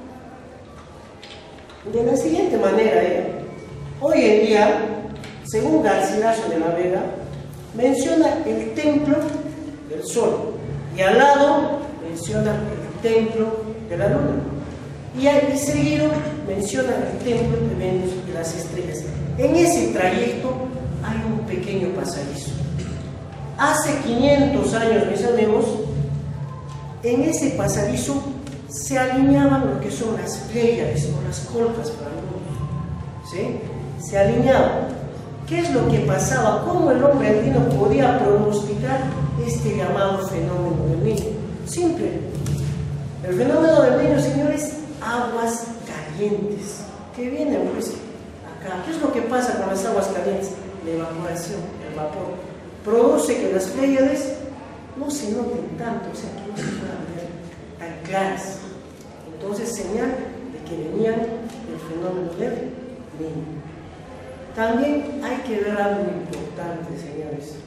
de la siguiente manera, hoy en día, según Garcilaso de la Vega, menciona el templo del Sol y al lado menciona el templo de la Luna y al seguido menciona el templo de Venus y las estrellas. En ese trayecto hay un pequeño pasadizo. Hace 500 años, mis amigos, en ese pasadizo se alineaban lo que son las Pléyades o las colcas para algunos, ¿sí? Se alineaban. ¿Qué es lo que pasaba? ¿Cómo el hombre andino podía pronosticar este llamado fenómeno del Niño? Simple. El fenómeno del Niño, señores, aguas calientes, que vienen pues acá. ¿Qué es lo que pasa con las aguas calientes? La evaporación, el vapor. Produce que las Pléyades no se noten tanto, o sea, que no se puedan ver tan claras. Entonces, señal de que venían el fenómeno del Niño. También hay que ver algo importante, señores.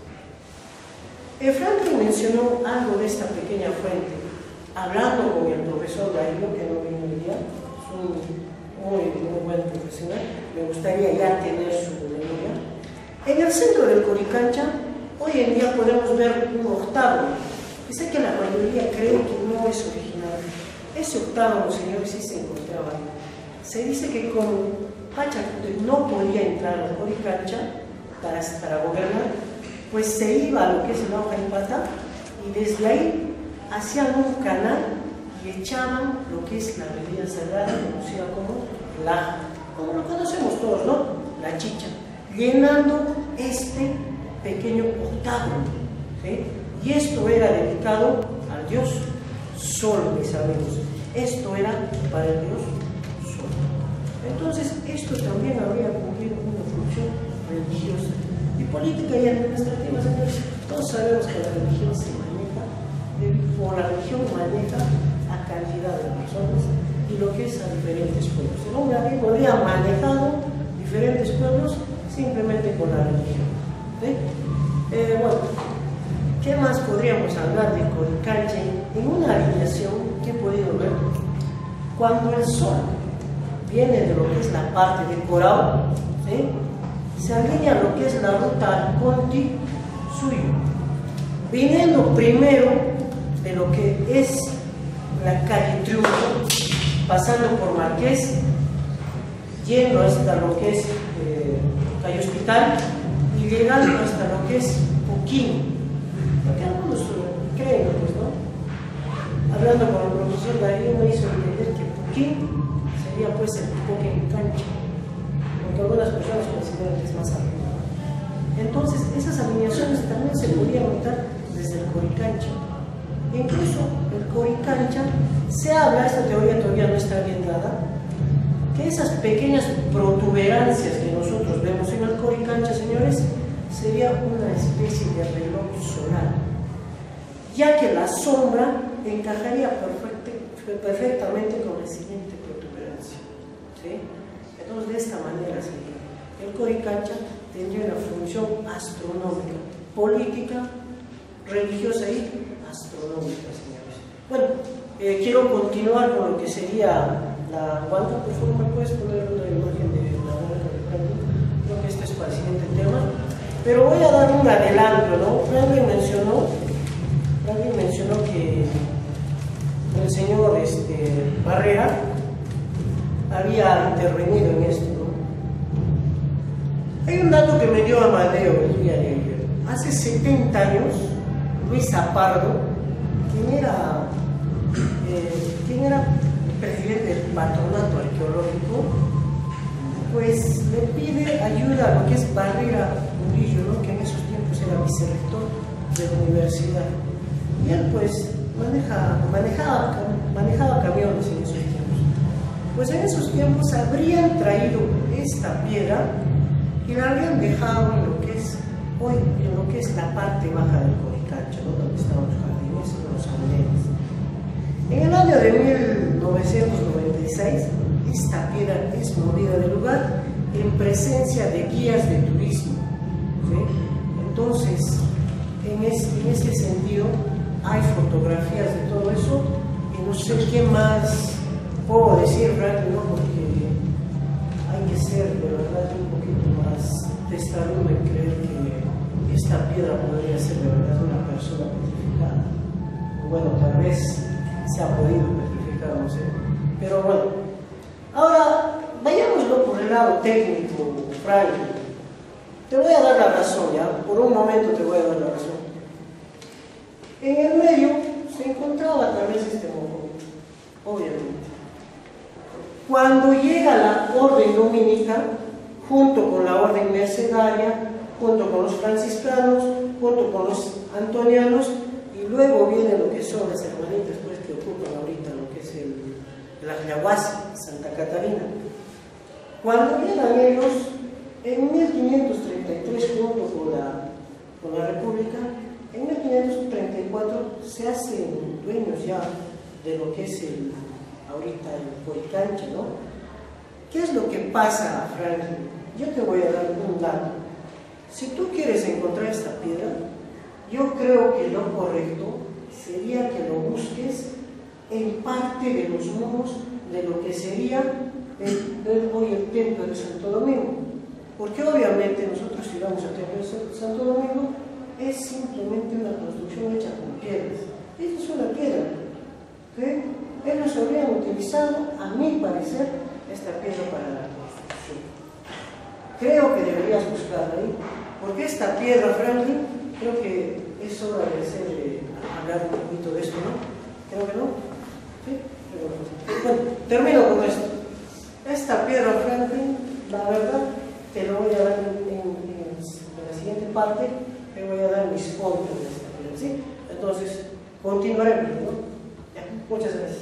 Franklin mencionó algo de esta pequeña fuente, hablando con el profesor Darío, que no vino hoy día, es un muy buen profesional, me gustaría ya tener su memoria. En el centro del Coricancha, hoy en día podemos ver un octágono, y sé que la mayoría cree que no es original. Ese octágono, señores, sí se encontraba ahí. Se dice que con Pachacútec no podía entrar al Coricancha para gobernar, pues se iba a lo que es el Huaympata y desde ahí hacían un canal y echaban lo que es la bebida sagrada, conocida como laja, como lo conocemos todos, ¿no? La chicha, llenando este pequeño octágono, ¿sí? Y esto era dedicado al dios Sol, mis amigos. Esto era para el dios Sol. Entonces, esto también habría cumplido una función religiosa y política y administrativa, señores. Todos sabemos que la religión se maneja, o la religión maneja a cantidad de personas y lo que es a diferentes pueblos. El hombre aquí podría manejado diferentes pueblos simplemente con la religión, ¿sí? Bueno, ¿qué más podríamos hablar de Coricancha? En una alineación que he podido ver, cuando el Sol viene de lo que es la parte de Corao, ¿sí? Se alinea lo que es la ruta Conti Suyo, viniendo primero de lo que es la calle Triunfo, pasando por Marqués, yendo hasta lo que es calle Hospital y llegando hasta lo que es Puquín. Porque algunos creen, pues, ¿no? Hablando con el profesor Darío me hizo entender que Puquín sería pues el Coricancha, porque algunas personas consideran que es más arriba. Entonces, esas alineaciones también se podían notar desde el Coricancha. Incluso el Coricancha, se habla, esta teoría todavía no está bien dada, que esas pequeñas protuberancias que nosotros vemos en el Coricancha, señores, sería una especie de reloj solar, ya que la sombra encajaría perfectamente con la siguiente protuberancia, ¿sí? Entonces, de esta manera sería. El Coricancha tendría una función astronómica, política, religiosa y astronómica, señores. Bueno, quiero continuar con lo que sería la Huanca. Por favor, ¿me puedes poner una imagen de la Huanca de Franklin? Creo que este es para el siguiente tema. Pero voy a dar un adelanto, ¿no? Franklin mencionó que el señor Barrera había intervenido en esto, ¿no? Hay un dato que me dio Amadeo el día de ayer. hace 70 años, Luis Apardo, quien era presidente del patronato arqueológico, pues le pide ayuda a lo que es Barrera Murillo, ¿no? Que en esos tiempos era vicerrector de la universidad. Y él pues manejaba camiones en esos tiempos. Pues en esos tiempos habrían traído esta piedra y la habrían dejado en lo que es hoy, en lo que es la parte baja del Coricancha, ¿no? Donde estaban los jardines y los andenes. En el año de 1996, esta piedra es movida del lugar en presencia de guías de turismo, ¿sí? Entonces, en este sentido, hay fotografías de todo eso y no sé qué más puedo decir, Franklin, ¿no? Porque hay que ser de verdad un poquito más testarudo en creer que esta piedra podría ser de verdad una persona petrificada. Bueno, tal vez se ha podido petrificar, no sé, pero bueno. Ahora, vayámoslo por el lado técnico, Franklin. Te voy a dar la razón, ¿ya? Por un momento te voy a dar la razón. En el medio se encontraba tal vez este mojón, obviamente. Cuando llega la orden dominica, junto con la orden mercedaria, junto con los franciscanos, junto con los antonianos, y luego viene lo que son las hermanitas pues, que ocupan ahorita lo que es el Ayahuasí, Santa Catarina. Cuando llegan ellos, en 1533, junto con la República, en 1534 se hacen dueños ya de lo que es ahorita el Coricancha, ¿no? ¿Qué es lo que pasa, Franklin? Yo te voy a dar un dato. Si tú quieres encontrar esta piedra, yo creo que lo correcto sería que lo busques en parte de los muros de lo que sería hoy el templo de Santo Domingo. Porque obviamente nosotros si vamos al templo de Santo Domingo, es simplemente una construcción hecha con piedras. Esta es una piedra, ¿okay? Ellos habrían utilizado, a mi parecer, esta piedra para la construcción. Creo que deberías buscarla ahí, porque esta piedra, Franklin, creo que es hora de hablar un poquito de esto, ¿no? Creo que no. ¿Sí? Bueno, termino con esto. Esta piedra, Franklin, la verdad, te lo voy a dar en la siguiente parte. Te voy a dar mis contras de esta piedra, ¿sí? Entonces, continuaremos, ¿no? Ya, muchas gracias.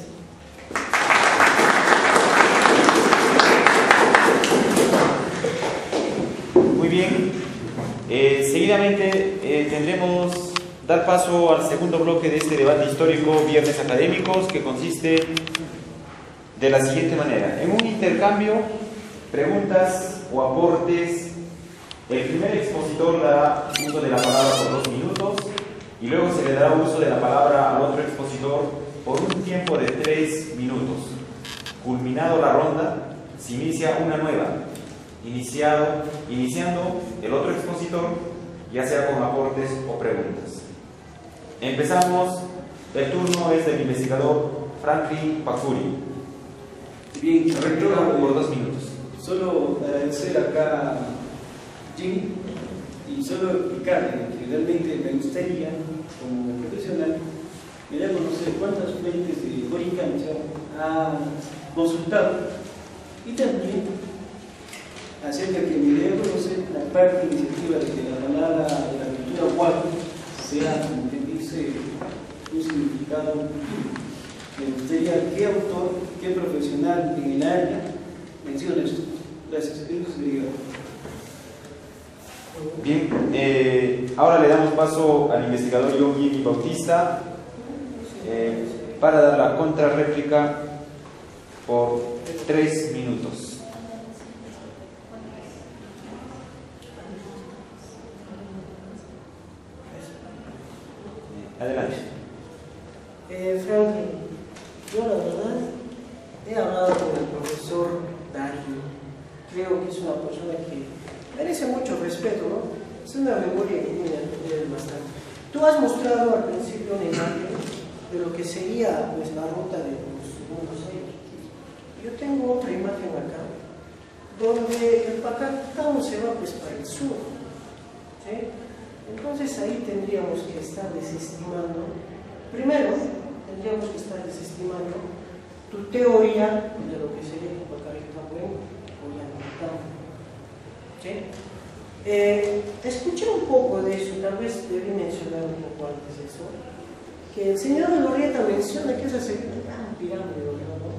Muy bien. Seguidamente tendremos dar paso al segundo bloque de este debate histórico Viernes Académicos, que consiste de la siguiente manera: en un intercambio, preguntas o aportes. El primer expositor dará uso de la palabra por 2 minutos y luego se le dará uso de la palabra al otro expositor por un tiempo de 3 minutos. Culminado la ronda, se inicia una nueva, iniciando el otro expositor, ya sea con aportes o preguntas. Empezamos. El turno es del investigador Franklin Pakuri. Bien, Réplica por 2 minutos. Solo agradecer acá a Jimmy y solo explicarle que realmente me gustaría, como profesional, me dé a conocer cuántas fuentes de Coricancha ha consultado y también acerca que me dé a conocer la parte iniciativa de que la palabra de la cultura huapi sea, como que dice, un significado antiguo. Me gustaría qué autor, qué profesional en el área menciona esto. Gracias. Eso sería. Bien, ahora le damos paso al investigador John Jimmy Bautista para dar la contrarréplica por 3 minutos. Adelante. Franklin, yo la verdad he hablado con el profesor Dario. Creo que es una persona que merece mucho respeto, ¿no? Es una memoria que tiene bastante. Tú has mostrado al principio una imagen de lo que sería pues, la ruta de los Buenos Aires. Yo tengo otra imagen acá, donde el Pacacán se va pues, para el sur, ¿sí? Entonces, Entonces ahí tendríamos que estar desestimando, primero tendríamos que estar desestimando tu teoría de lo que sería el Pacaritahuén o Yanquitán. ¿Sí? Escuché un poco de eso, tal vez debí mencionar un poco antes de eso, que el señor Elorrieta menciona que esa sería una gran pirámide, ¿no?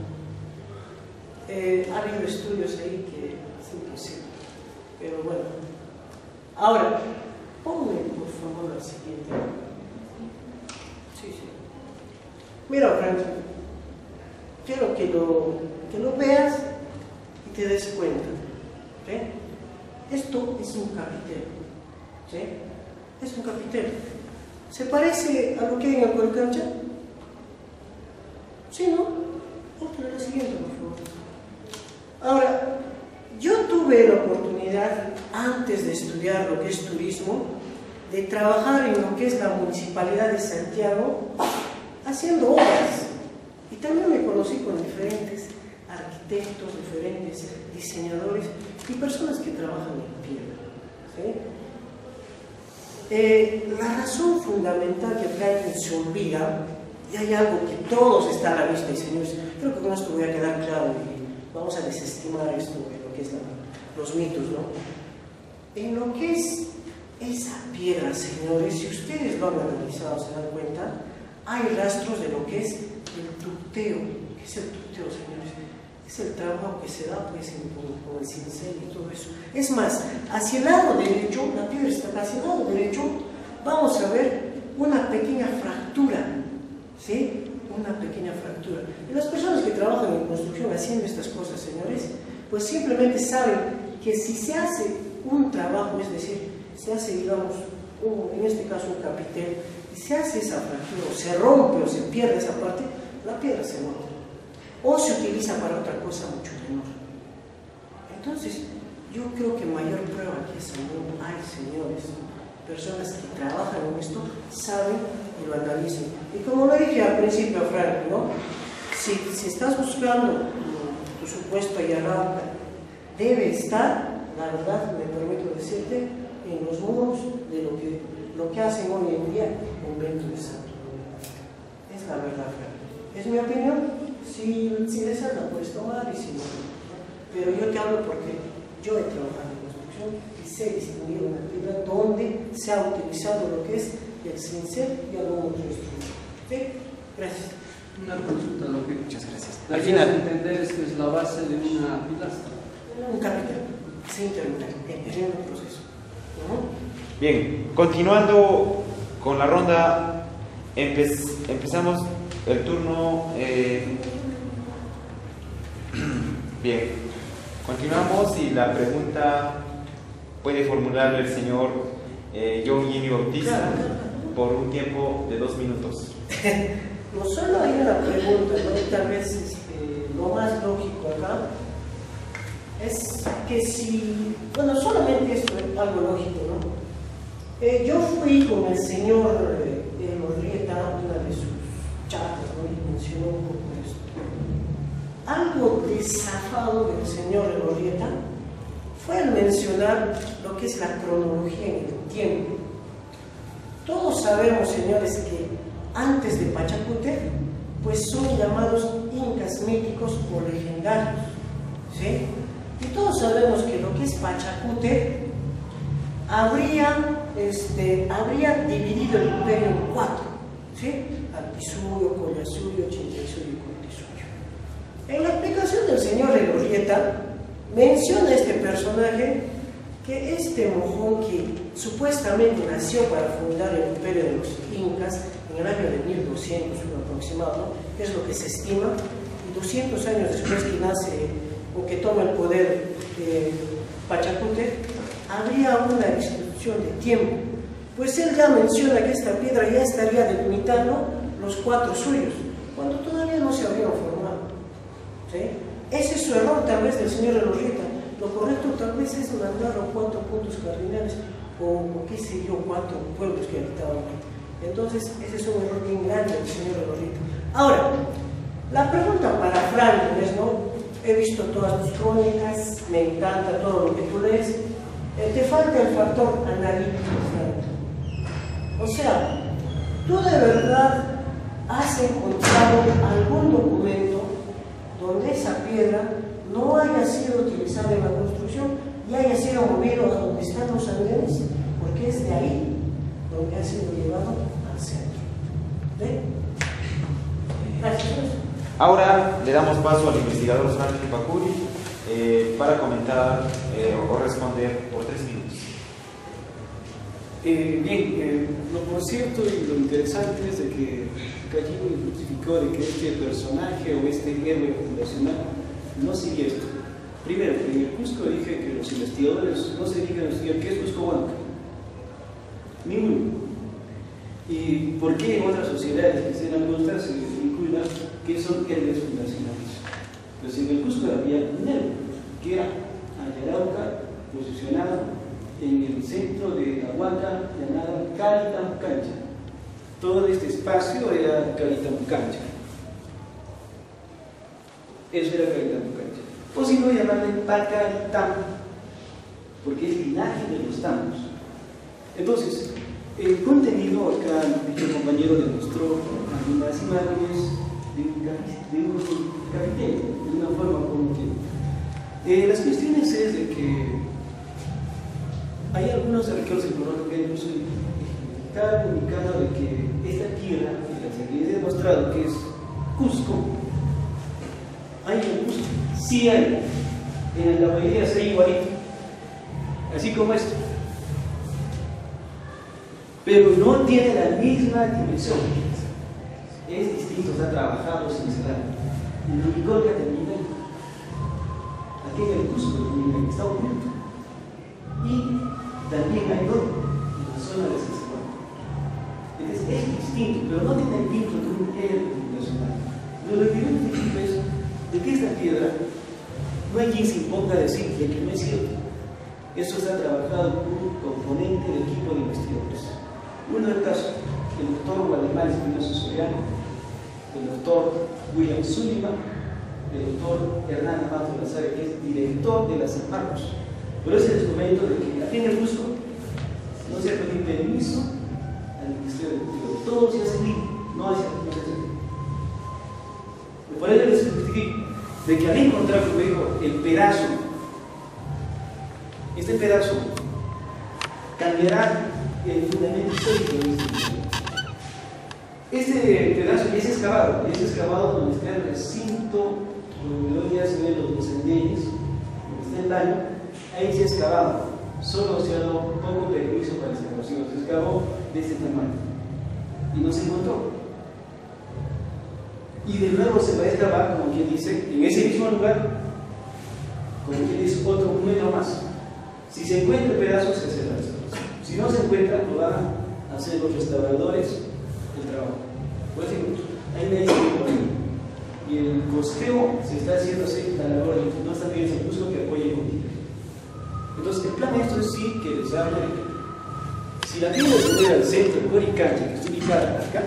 Ha habido estudios ahí que es imposible, pero bueno. Ahora, ponme por favor la siguiente. Sí. Mira, Frank, quiero que lo veas y te des cuenta. ¿Sí? Esto es un capitel. ¿Sí? Es un capitel. ¿Se parece a lo que hay en Acolcancha? ¿Sí, no? Ponte la siguiente, por favor. Ahora, yo tuve la oportunidad, antes de estudiar lo que es turismo, de trabajar en lo que es la Municipalidad de Santiago, haciendo obras. Y también me conocí con diferentes arquitectos, diferentes diseñadores y personas que trabajan en piedra. ¿Sí? La razón fundamental que Franklin se olvida, y hay algo que todos están a la vista, y señores, creo que con esto voy a quedar claro y vamos a desestimar esto de lo que es los mitos, ¿no? En lo que es esa piedra, señores, si ustedes lo han analizado, se dan cuenta, hay rastros de lo que es el tuteo. ¿Qué es el tuteo, señores? Es el trabajo que se da pues, con el cincel y todo eso. Es más, hacia el lado derecho, la piedra está hacia el lado derecho, vamos a ver una pequeña fractura, ¿sí? Una pequeña fractura. Y las personas que trabajan en construcción haciendo estas cosas, señores, pues simplemente saben que si se hace un trabajo, es decir, se hace, digamos, en este caso un capitel, y se hace esa fractura, o se rompe o se pierde esa parte, la piedra se bota. O se utiliza para otra cosa mucho menor. Entonces, yo creo que mayor prueba que esa no hay, señores. Personas que trabajan en esto saben y lo analizan. Y como lo dije al principio, Frank, ¿no? Si estás buscando tu supuesto Ayarauca, debe estar, la verdad, me permito decirte, en los muros de lo que hacen hoy en día convento de Santo Domingo. Es la verdad, Frank. Es mi opinión. Si deseas la puedes tomar y si no, pero yo te hablo porque yo he trabajado en construcción y sé distinguir una piedra donde se ha utilizado lo que es el cincel y algunos instrumentos. ¿Sí? Gracias. Una consulta, lo que muchas gracias. Al final entender es que es la base de una pilastra. Un capitel, sin terminar, en el proceso. Bien, continuando con la ronda, empezamos el turno. Bien, continuamos y la pregunta puede formularle el señor John Jimmy Bautista por un tiempo de 2 minutos. No solo hay una pregunta, ¿no? Tal vez lo más lógico acá es que si, bueno, solamente esto es algo lógico, ¿no? Yo fui con el señor Elorrieta, una de sus charlas, ¿no? Y mencionó un poco esto. Algo desafado del señor Elorrieta fue el mencionar lo que es la cronología en el tiempo. Todos sabemos, señores, que antes de Pachacútec, pues son llamados incas míticos o legendarios, ¿sí? Y todos sabemos que lo que es Pachacútec habría dividido el imperio en 4, ¿sí? Antisuyo, Collasuyo, Chintasuyo y Cortisuyo. En la explicación del señor Elorrieta menciona este personaje que este mojón que supuestamente nació para fundar el imperio de los incas en el año de 1200, un aproximado, ¿no? Es lo que se estima, y 200 años después que nace o que toma el poder Pachacútec, habría una discusión de tiempo, pues él ya menciona que esta piedra ya estaría delimitando los 4 suyos, cuando todavía no se habrían formado, ¿sí? Ese es su error tal vez del señor Elorrieta. Lo correcto tal vez es mandar los 4 puntos cardinales o qué sé yo, 4 pueblos que habitaban ahí. Entonces ese es un error bien grande del señor Elorrieta. Ahora, la pregunta para Frank es, ¿no? He visto todas tus crónicas, me encanta todo lo que tú lees. Te falta el factor analítico, Frank. O sea, ¿tú de verdad has encontrado algún documento donde esa piedra no haya sido utilizada en la construcción y haya sido movido a donde están los andenes? Porque es de ahí donde ha sido llevado al centro. ¿Ve? Gracias. Ahora le damos paso al investigador Franklin Pacuri para comentar o responder por 3 minutos. Lo por cierto y lo interesante es de que Callini justificó de que este personaje o este héroe fundacional no sigue esto. Primero, en el Cusco dije que los investigadores no se dedican a estudiar qué es Cuscohuanca. Ninguno. ¿Y por qué en otras sociedades que se dan cuenta se vincula que son héroes fundacionales? Pues en el Cusco había un héroe, que era Ayarauca, posicionado en el centro de la huaca llamada Calitamucancha. Todo este espacio era Calitamucancha. Eso era Calitamucancha. O si no, llamarle Pacaritam, porque es linaje de los tamos. Entonces, el contenido acá, dicho compañero demostró algunas imágenes de un capitán, de una forma como que. Las cuestiones es de que hay algunos arqueólogos que incluso está indicando de que esta tierra, que se ha demostrado que es Cusco, hay en Cusco, sí hay, en la mayoría se igualito, así como esto, pero no tiene la misma dimensión, es distinto, está trabajado sin cerrar. En el Uricolca termina, aquí en el Cusco termina, está oculto. Y también hay oro en la zona de Sasahuanca. Entonces es distinto, pero no tiene el vínculo de un héroe nacional. Lo que yo necesito es de que esta piedra no hay quien se imponga a decir que no es cierto. Eso está trabajado por un componente del equipo de investigadores. Uno del caso, el doctor Waldemar Espinosa Soriano, el doctor William Sullivan, el doctor Hernán Amato Lazare, que es director de la San Marcos. Pero ese es el momento de que aquí en el Cusco no se pide permiso al Ministerio de Cultura. Todo se hace libre, no se hace. Por eso les justifico de que al encontrar, como dijo, el pedazo, este pedazo cambiará el fundamento histórico de este museo. Este pedazo es excavado donde está el recinto, donde ya se ven los andenes, donde está el daño. Ahí se ha excavado, solo se ha dado poco permiso para la excavación, se excavó de este tamaño y no se encontró. Y de nuevo se va a excavar, como quien dice, en ese mismo lugar, como quien dice, otro metro más. Si se encuentra el pedazo, se hace la excavación. Si no se encuentra, lo van a hacer los restauradores el trabajo. Por eso, hay una disciplina. Y el costeo se está haciendo así, la labor, no está bien, se puso que apoye contigo. Entonces, el plan de esto es sí que les hable de que si la piedra se mueve al centro de Coricancha, que está ubicada acá,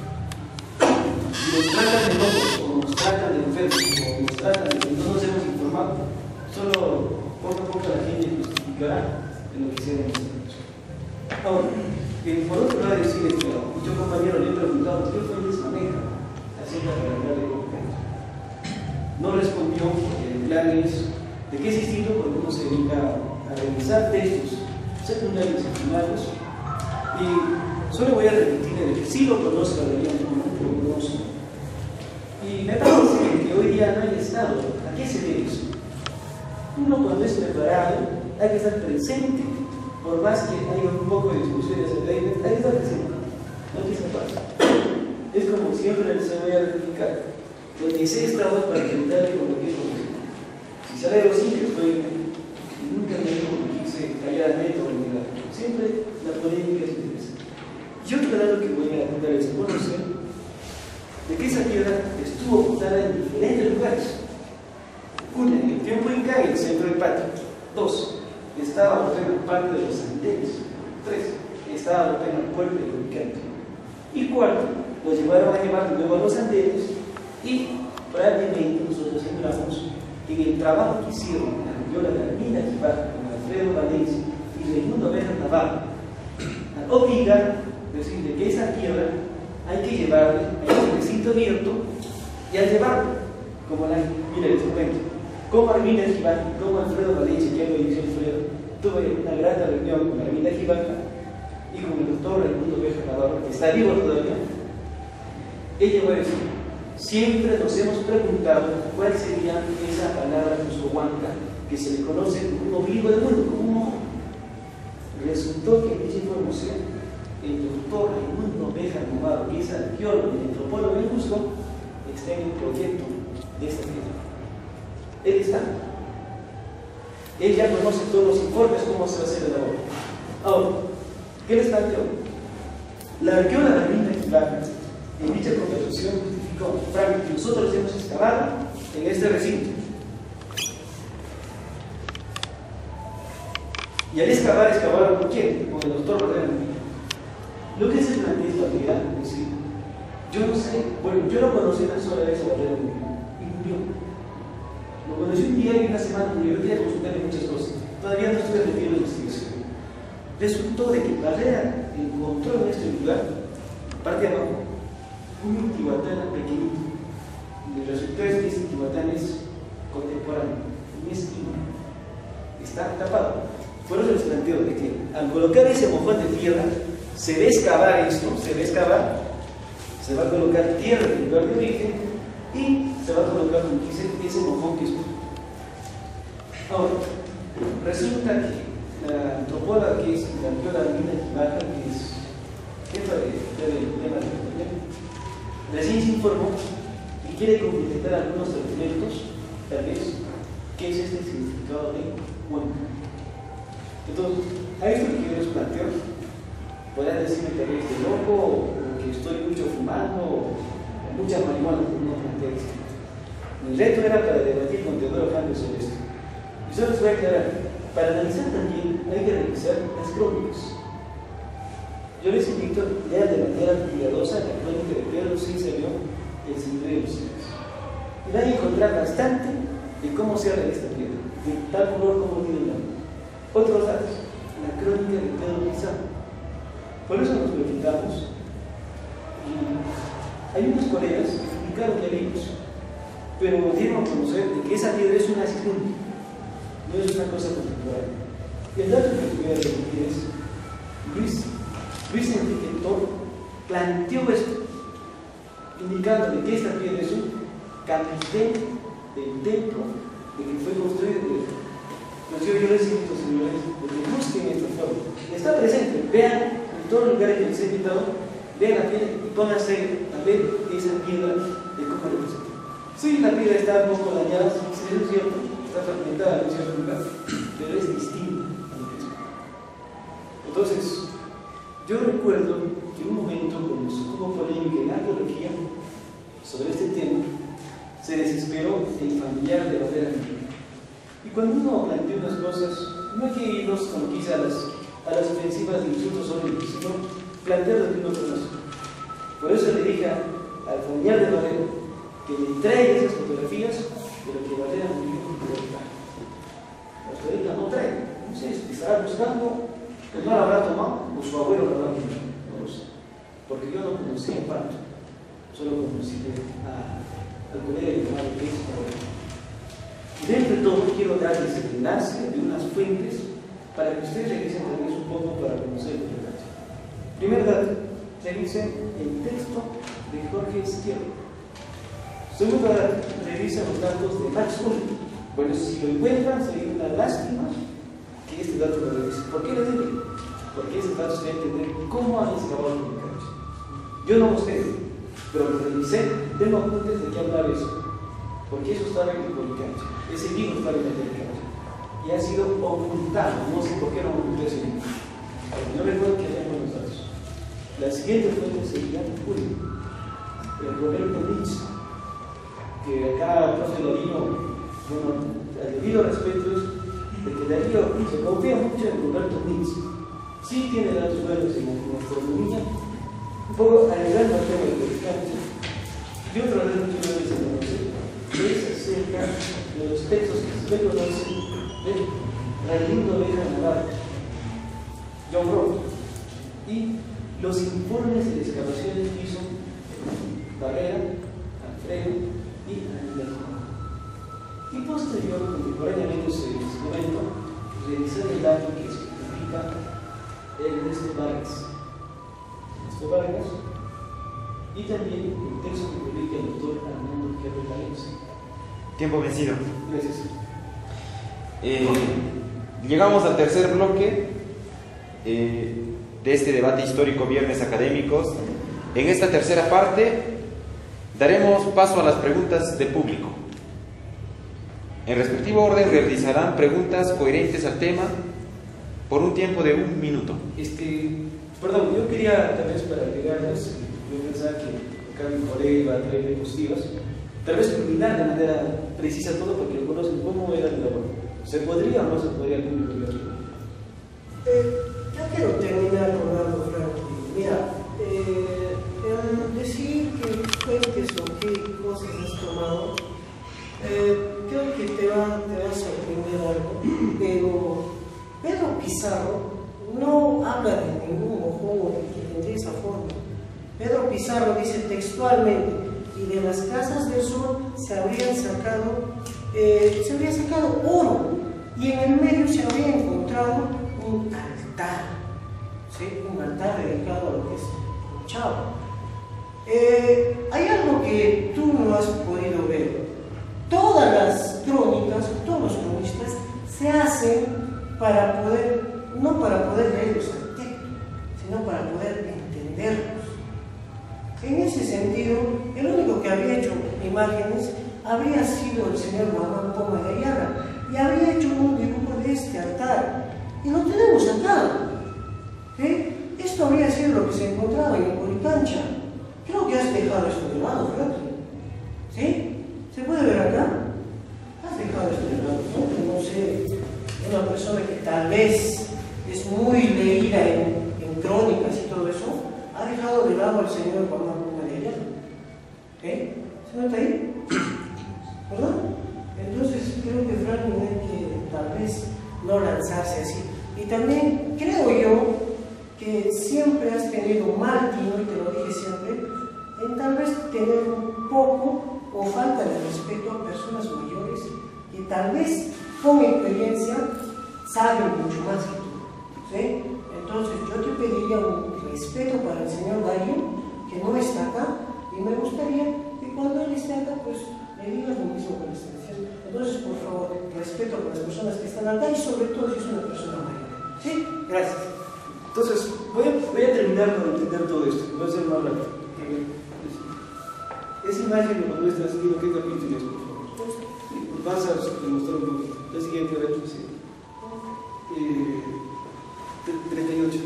y nos tratan de locos, o nos tratan de enfermos, o nos tratan de que no nos hemos informado, solo poco a poco la gente justificará en lo que sea necesario. Ahora, por otro lado, decirles que muchos compañeros le he preguntado qué fue el desmanejo acerca de la piedra de Coricancha. No respondió porque el plan es de que es distinto cuando uno se dedica a realizar textos secundarios y primarios, y solo voy a repetirle de que sí lo conozco, lo conozco. Y me parece que hoy día no hay estado. ¿A qué se debe eso? Uno cuando es preparado hay que estar presente, por más que haya un poco de discusiones acerca de ello, hay que estar presente, no que se pasa. Es como siempre se voy a verificar, donde se estado para preguntarle con lo que es lo que si sale de los sitios, nunca me dijo que quise calladamente o negar. Siempre la polémica es interesante. Yo creo que voy a contar es conocer de que esa piedra estuvo ocultada en diferentes lugares. Una, en el tiempo Inca, en el centro del patio. 2, estaba en parte de los andenes. 3, estaba en el puerto de Coricancha. Y 4, lo llevaron a llevar luego a los andenes y probablemente nosotros sembramos en el trabajo que hicieron la Carmina Gibar, con Alfredo Valencia y Raimundo Vera Navarro, al obligar Es decir, de que esa tierra hay que llevarla a ese recinto abierto y al llevarlo, como mira, les comento, como Armina Jivaca, como Alfredo Valencia, que ya lo inició Alfredo, tuve una gran reunión con Armina Jivaca y con el doctor Raimundo Beja Navarro, que está vivo todavía. Ella va a decir, siempre nos hemos preguntado cuál sería esa palabra Cuscohuanca que se le conoce como un ombligo del mundo, como un ojo. Resultó que en dicha información el doctor Raimundo Beja Navarro, que es arqueólogo y antropólogo en Cusco, está en el proyecto de esta tierra. Él está. Él ya conoce todos los informes, cómo se va a hacer la labor. Ahora, ¿qué les planteo? La arqueóloga Armina Jivaca, en dicha conversación, justificó: Frank, nosotros hemos excavado en este recinto. Y al excavaron con quién? Con el doctor Rodríguez. Lo que se plantea es la realidad, es decir, yo no sé, bueno, yo lo conocí una sola vez a Barrera y murió. Lo conocí un día y una semana murió. Yo quería consultarle muchas cosas. Todavía no estuve metido en la investigación. Resultó de que Barrera encontró en este lugar, parte de abajo, un intihuatán pequeñito. Y el resultado es que este intihuatán es contemporáneo, un esquema. Está tapado. Por eso les planteo de que al colocar ese mojón de tierra, se va a excavar esto, se va a colocar tierra en el lugar de origen y se va a colocar ese mojón que es. Ahora, resulta que la antropóloga que es la arqueóloga Armina Jivaca, que es jefa del tema de la recién se informó y quiere completar algunos elementos, tal vez, ¿qué es este significado de Huanca? Entonces, a esto que yo les planteo, podrán decirme que estoy loco, o que estoy mucho fumando, o mucha marihuana, como no plantea esto. El reto era para debatir con Teodoro Fangio sobre esto. Y solo les voy a aclarar, para analizar también hay que revisar las crónicas. Yo les invito a leer de manera cuidadosa la crónica de Pedro Cícero, el Señor de los Cielos. Y van a encontrar bastante de cómo se habla de esta piedra, de tal color como tiene el nombre. Otros datos, la crónica de Pedro Pizarro. Por eso nos verificamos. Y hay unos colegas que publicaron ya libros, pero dieron a conocer de que esa piedra es una asistente, no es una cosa contemporánea. Y el dato que voy a repetir es: Luis Enrique Toro planteó esto, indicando de que esta piedra es un capitel del templo de que fue construido. Pues yo les invito, señores, que busquen esta forma. Está presente, vean en todos los lugares que les he invitado, vean la piedra y pónganse a ver esa piedra de cómo representa. Sí, la piedra está un poco dañada, sí, es cierto, está fragmentada en cierto lugar, pero es distinta a lo que es. Entonces, yo recuerdo que un momento cuando se hubo polémica en arqueología sobre este tema, se desesperó el familiar de Barrera. Y cuando uno plantea unas cosas, no hay que irnos, como quise, a las ofensivas de insultos horribles, sino plantear lo que uno conoce. Por eso le dije al familiar de Barrera que le traiga esas fotografías de lo que Barrera murió en libertad. Hasta ahorita no trae. No sé, estará buscando, pues no la habrá tomado, o su abuelo la habrá tomado, no lo sé. Porque yo no conocí en parto, solo conocí al colega llamado Luis Barrera. Y dentro de todo quiero darles el enlace de unas fuentes para que ustedes revisen también un poco para conocer el relato. Primer dato, revisen el texto de Jorge Izquierdo. Segundo dato, revisen los datos de Max Ullrich. Bueno, si lo encuentran, sería una lástima que este dato lo revisen. ¿Por qué lo digo? Porque ese dato se debe entender cómo han excavado el Coricancha. Yo no busqué, pero lo revisé, tengo apuntes de qué hablar eso. Porque eso estaba en el Coricancha. Ese libro estaba en el Coricancha. Y ha sido ocultado. No sé por qué no oculté ese libro. No recuerdo que haya los datos. La siguiente fuente sería el Roberto Nietzsche, que acá el profe Ladino, bueno, al debido respeto es de que Darío se confía mucho en Roberto Nietzsche. Sí tiene datos buenos en la astronomía, un poco agregando al tema del Coricancha. Y otra vez mucho más se conoce, es acerca de los textos que se conocen de Raimundo Beja Navarro, John Rowe y los informes de excavaciones que hizo Barrera, Alfredo y Alejo. Y posterior, contemporáneamente en ese momento, realizar el dato que significa Ernesto Vargas. Ernesto Vargas, y también el texto que publica el doctor Armando Guerrero Valencia. Tiempo vencido. Gracias. Llegamos al tercer bloque de este debate histórico Viernes Académicos. En esta tercera parte daremos paso a las preguntas del público. En respectivo orden realizarán preguntas coherentes al tema por un tiempo de 1 minuto. Perdón, yo quería tal vez para agregarles, yo pensaba que acá mi colega iba a traer diapositivas, tal vez culminar de manera precisa todo porque lo conocen cómo era el labor. ¿Se podría o no se podría cumplir? Ya quiero terminar con algo, Frank. Mira, decir que cuentes o qué cosas has tomado, creo que te va a sorprender algo, pero Pedro Pizarro no habla de ningún mojón que tendría esa forma. Pedro Pizarro dice textualmente, y de las casas del sol se habría sacado oro, y en el medio se habría encontrado un altar, ¿sí? Un altar dedicado a lo que es un chavo. Hay algo que tú no has podido ver. Todas las crónicas, todos los cronistas se hacen para poder, no para poder leer los textos, sino para poder entenderlos. En ese sentido, el único que había hecho imágenes habría sido el señor Juan Poma de Ayala, y había hecho un dibujo de este altar, y lo tenemos acá. Esto habría sido lo que se encontraba en el Coricancha. Creo que has dejado esto de lado, ¿verdad? ¿Sí? ¿Se puede ver acá? Has dejado esto de lado, no sé, una persona que tal vez es muy leída en crónicas y todo eso, ha dejado de lado al señor Juan Poma de Ayala. ¿Se nota ahí? ¿Verdad? Entonces creo que Frank hay que tal vez no lanzarse así. Y también creo yo que siempre has tenido mal tino, y te lo dije siempre, en tal vez tener un poco o falta de respeto a personas mayores que tal vez con experiencia saben mucho más que tú, ¿sí? Entonces yo te pediría un respeto para el señor Darío, que no está acá, y me gustaría que cuando él esté acá, pues me digas lo mismo que le estoy diciendo. Entonces, por favor, respeto para las personas que están acá, y sobre todo si es una persona mayor. ¿Sí? Gracias. Entonces, voy a terminar de entender todo esto, voy a ser más rápido. Esa imagen me lo muestra así, ¿qué capítulo es, por favor? Vas a demostrar un poquito. La siguiente, a ver, sí. 38.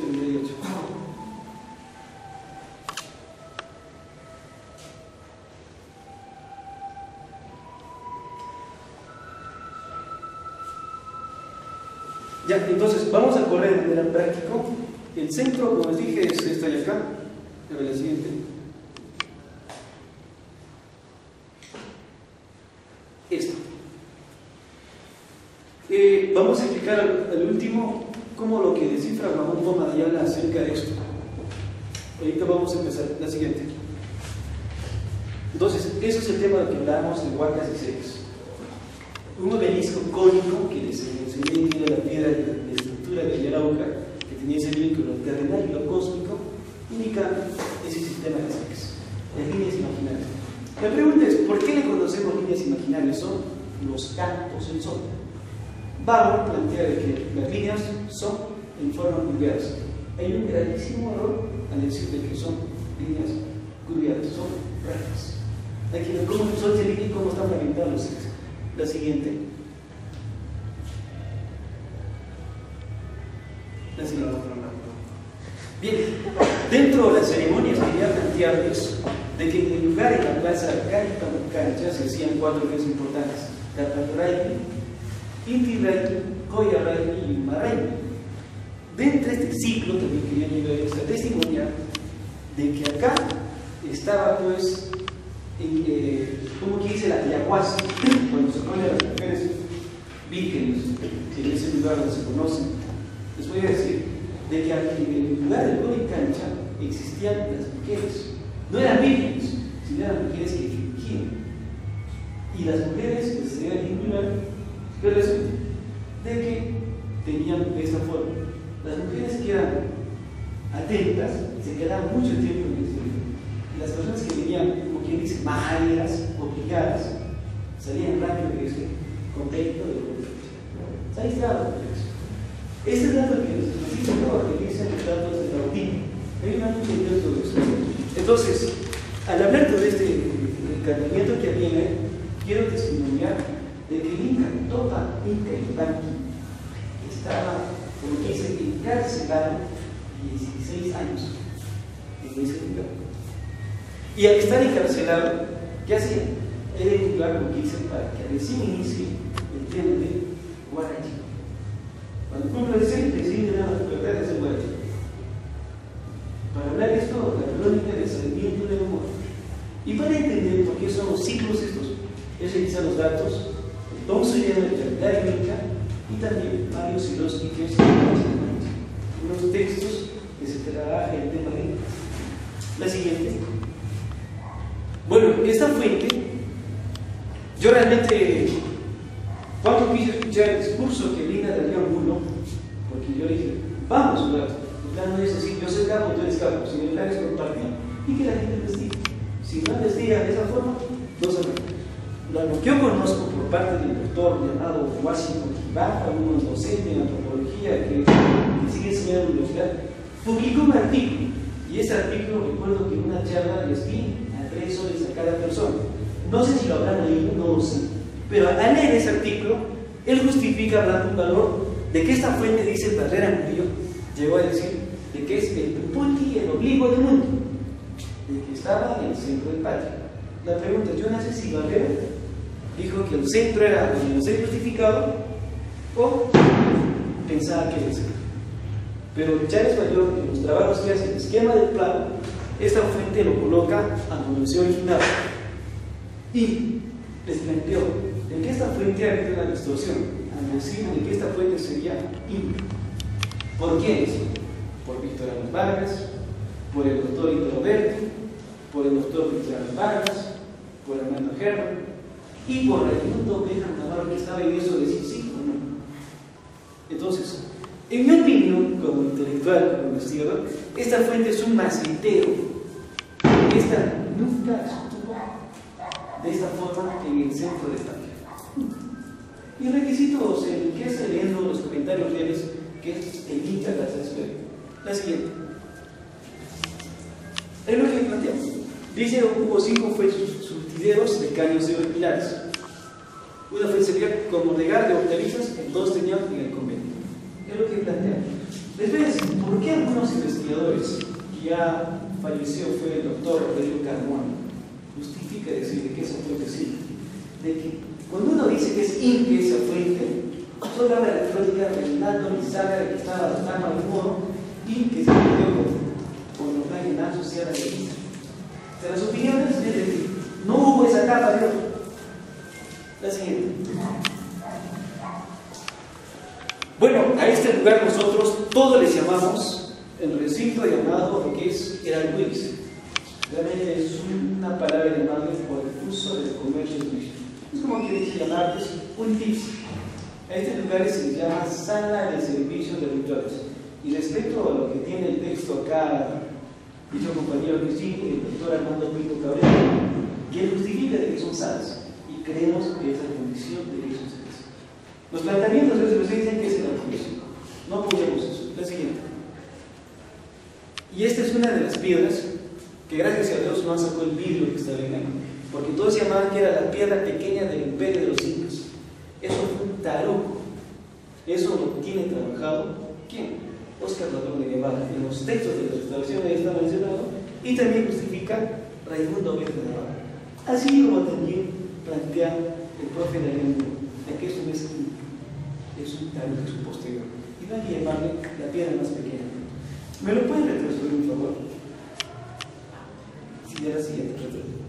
Ya, entonces vamos a correr de manera práctica. El centro, como les dije, es esta de acá. A ver la siguiente. Esto. Vamos a explicar al último cómo lo que descifra Ramón Poma de Ayala acerca de esto. Ahorita vamos a empezar. La siguiente. Entonces, eso es el tema del que hablamos de Huacas y Ceres. Un obelisco cónico que les enseñé que era la piedra de estructura de Yarauca, que tenía ese vínculo terrenal y lo cósmico, indica ese sistema de Ceres, las líneas imaginarias. La pregunta es, ¿por qué le conocemos líneas imaginarias? Son los cantos del sol. Vamos a plantear que las líneas son en forma curviadas. Hay un grandísimo error al decir que son líneas curviadas, son rectas. Hay que ver cómo el sol se alinea y cómo están fragmentados los ejes. La siguiente. La siguiente. Bien, dentro de las ceremonias quería plantearles de que en el lugar en la plaza Cancha se hacían 4 eventos importantes: Taparay, Inti Ray, Coya Ray y Maray. Dentro de este ciclo también quería llegar a esta testimonia de que acá estaba pues como que dice la ayahuasca, cuando se pone a las mujeres vírgenes, que en ese lugar donde se conocen. Les voy a decir, de que en el lugar del gol y cancha existían las mujeres. No eran vírgenes, sino eran mujeres que fingían. Y las mujeres que se deben vincular, pero resulta de que tenían de esta forma. Las mujeres que eran atentas se quedaban mucho tiempo en el exterior. Y las personas que venían, como quien dice, majaderas, obligadas, salían rápido de ese convento de política. Ahí está la reflexión. Este es el dato que necesito que dicen los datos de Bautismo. Hay un dato que yo todo eso. Entonces, al hablar de este encantamiento que había, quiero testimoniar de que el Inca Yupanqui estaba, como dice, encarcelado 16 años en ese lugar. Y al estar encarcelado, ¿qué hacía? Era un lugar, como dicen, para que recién inicie el tema de Huarachi. Cuando cumple el recién le dan las libertades de Huarachi. Para hablar de esto, la crónica del sentimiento del humor. Y para entender por qué son los ciclos estos, es revisar los datos, el Tom Soriano del calendario Inca y también Mario Siroski, que es unos textos que se trabaja el tema de la siguiente. Bueno, esta fuente, yo realmente, cuando quise escuchar el discurso que brinda Daniel Angulo, porque yo le dije, vamos, ¿verdad? El plan no es decir, yo soy capo, tú eres capo, sino el plan es compartir y que la gente investigue. Si no investiga de esa forma, no saben. Lo que yo conozco por parte del doctor llamado Washington Kibaja, un docente en antropología que sigue enseñando en la universidad, publicó un artículo, y ese artículo recuerdo que en una charla les di a 3 soles a cada persona. No sé si lo habrán leído, no lo sé, pero al leer ese artículo, él justifica hablando un valor de que esta fuente, dice Barrera Murillo, llegó a decir de que es el Pupulti, el obligo del mundo, de que estaba en el centro del patio. La pregunta, yo no sé si Barrera dijo que el centro era donde no se justificado o pensaba que era el centro. Pero Chávez Mayor, en los trabajos que hace el esquema del plano, esta fuente lo coloca a donde se originaba y les planteó de que esta fuente había una distorsión al decir de que esta fuente sería Inca. ¿Por quiénes? Por Víctor Ramos Vargas, por el doctor Hito Roberti, por el doctor Víctor Ramos Vargas, por Armando Herman y por Raimundo Benjamín Navarro, que estaba en eso de decir sí o no. Entonces, en mi opinión, como intelectual, como investigador, esta fuente es un macetero. Esta nunca estuvo de esta forma en el centro de Patria. Y requisitos en que se leyendo los comentarios reales que el Inca las escuela. La siguiente. Es lo que planteamos. Dice hubo 5 surtideros de caños de pilares. Una fue servir como regar de hortalizas, 2 tenían en el convento. Es lo que planteamos. Les voy a decir, ¿por qué algunos investigadores, que ya falleció fue el doctor Rodrigo Carmona, justifica decir que esa fuente sí? De que cuando uno dice que es Inca esa fuente, solo habla de la crónica de Fernando Lizaga, que estaba adaptando al modo y que se perdió con los planes asociados a la Inca. De las opiniones es decir, no hubo esa capa de otro. La siguiente. Bueno, a este lugar nosotros todos les llamamos el recinto llamado lo que es Heralduis. Realmente es una palabra llamada por el uso del comercio turístico. Es como que dice llamarte un tips. A este lugar se les llama sala de servicios de rituales. Y respecto a lo que tiene el texto acá, dicho compañero que sí, el doctor Armando Pinto Cabrera, quien justifica de que son salas. Y creemos que es la condición de que son salas. Los planteamientos de los dicen que es el juicio. No apoyamos eso. La siguiente. Y esta es una de las piedras que gracias a Dios no han sacado el vidrio que está en ahí. Porque todos llamaban que era la piedra pequeña del imperio de los incas. Eso fue un taruco. Eso lo tiene trabajado ¿quién? Óscar Ladrón de Guevara. En los textos de la restauración ahí está mencionado. Y también justifica Raimundo Benjamín Navarro. Así como también plantea el profe Daniel Angulo, de que eso no es Inca, es un taruco, es un posterior. Y van a llamarle la piedra más pequeña. ¿Me lo pueden retroceder, por favor? Sí, ya la siguiente retroceder.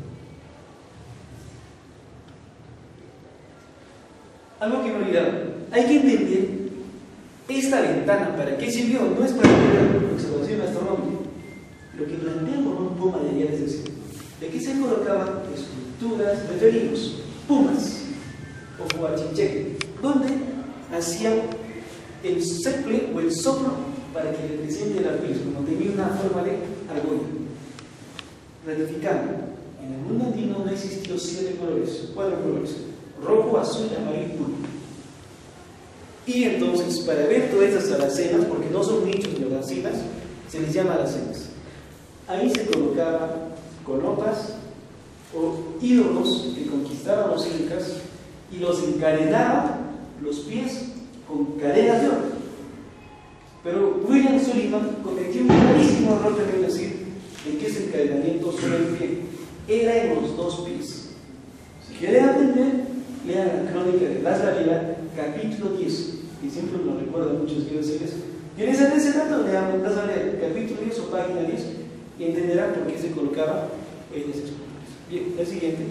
Algo que me he olvidado. Hay que entender esta ventana. ventana, ¿para qué sirvió? No es para ver observación astronómica. Lo que plantean con un puma de es decir, de qué se colocaban estructuras de felinos, pumas o huachincheque, donde hacían el seple o el soplo para que represente el arcoíris, como tenía una forma de argolla. Ratificando, en el mundo andino no existió 7 colores, 4 colores: rojo, azul, amarillo y púrpura. Y entonces, para ver todas esas alacenas, porque no son nichos ni alacenas, se les llama alacenas. Ahí se colocaban colopas o ídolos que conquistaban los incas y los encadenaban los pies con cadenas de oro. Pero William Sullivan cometió un gravísimo error de decir en que ese encadenamiento sobre el pie era en los 2 pies. Si quieren aprender, lean la crónica de Blas de Avila, capítulo 10, y siempre nos recuerda muchos guiones. ¿Quieren saber ese dato? Lean Blas de Avila, capítulo 10 o página 10, y entenderán por qué se colocaba en esas esculturas. Bien, la siguiente.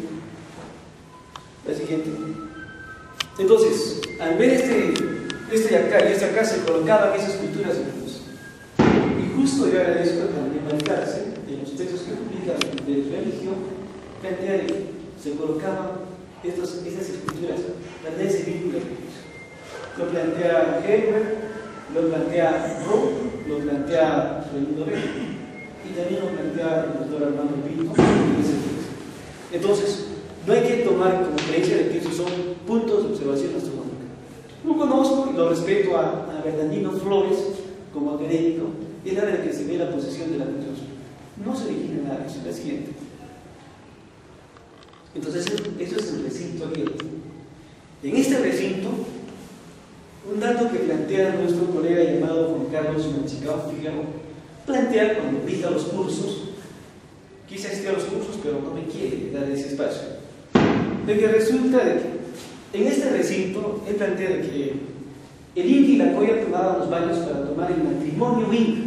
Entonces, al ver este acá se colocaban esas esculturas en cruz. Y justo yo agradezco también marcarse en los textos que publican de religión, plantea que se colocaban esas esculturas para ese vínculo de Dios. Lo plantea Herbert, lo plantea Rowe, lo plantea Raimundo Vega, y también lo plantea el doctor Armando Pinto. Entonces, no hay que tomar como creencia de que esos son puntos de observación astronómica. Lo conozco y lo respeto a Bernardino Flores como académico, y es la de que se ve la posesión de la función. No se origina nada, es la siguiente. Entonces, eso es el recinto abierto. En este recinto, un dato que plantea nuestro colega llamado Juan Carlos Manchicao Figaro, plantea cuando invita a los cursos, quise asistir a los cursos, pero no me quiere dar ese espacio, de que resulta de que en este recinto él plantea de que el Inca y la Coya tomaban los baños para tomar el matrimonio inca.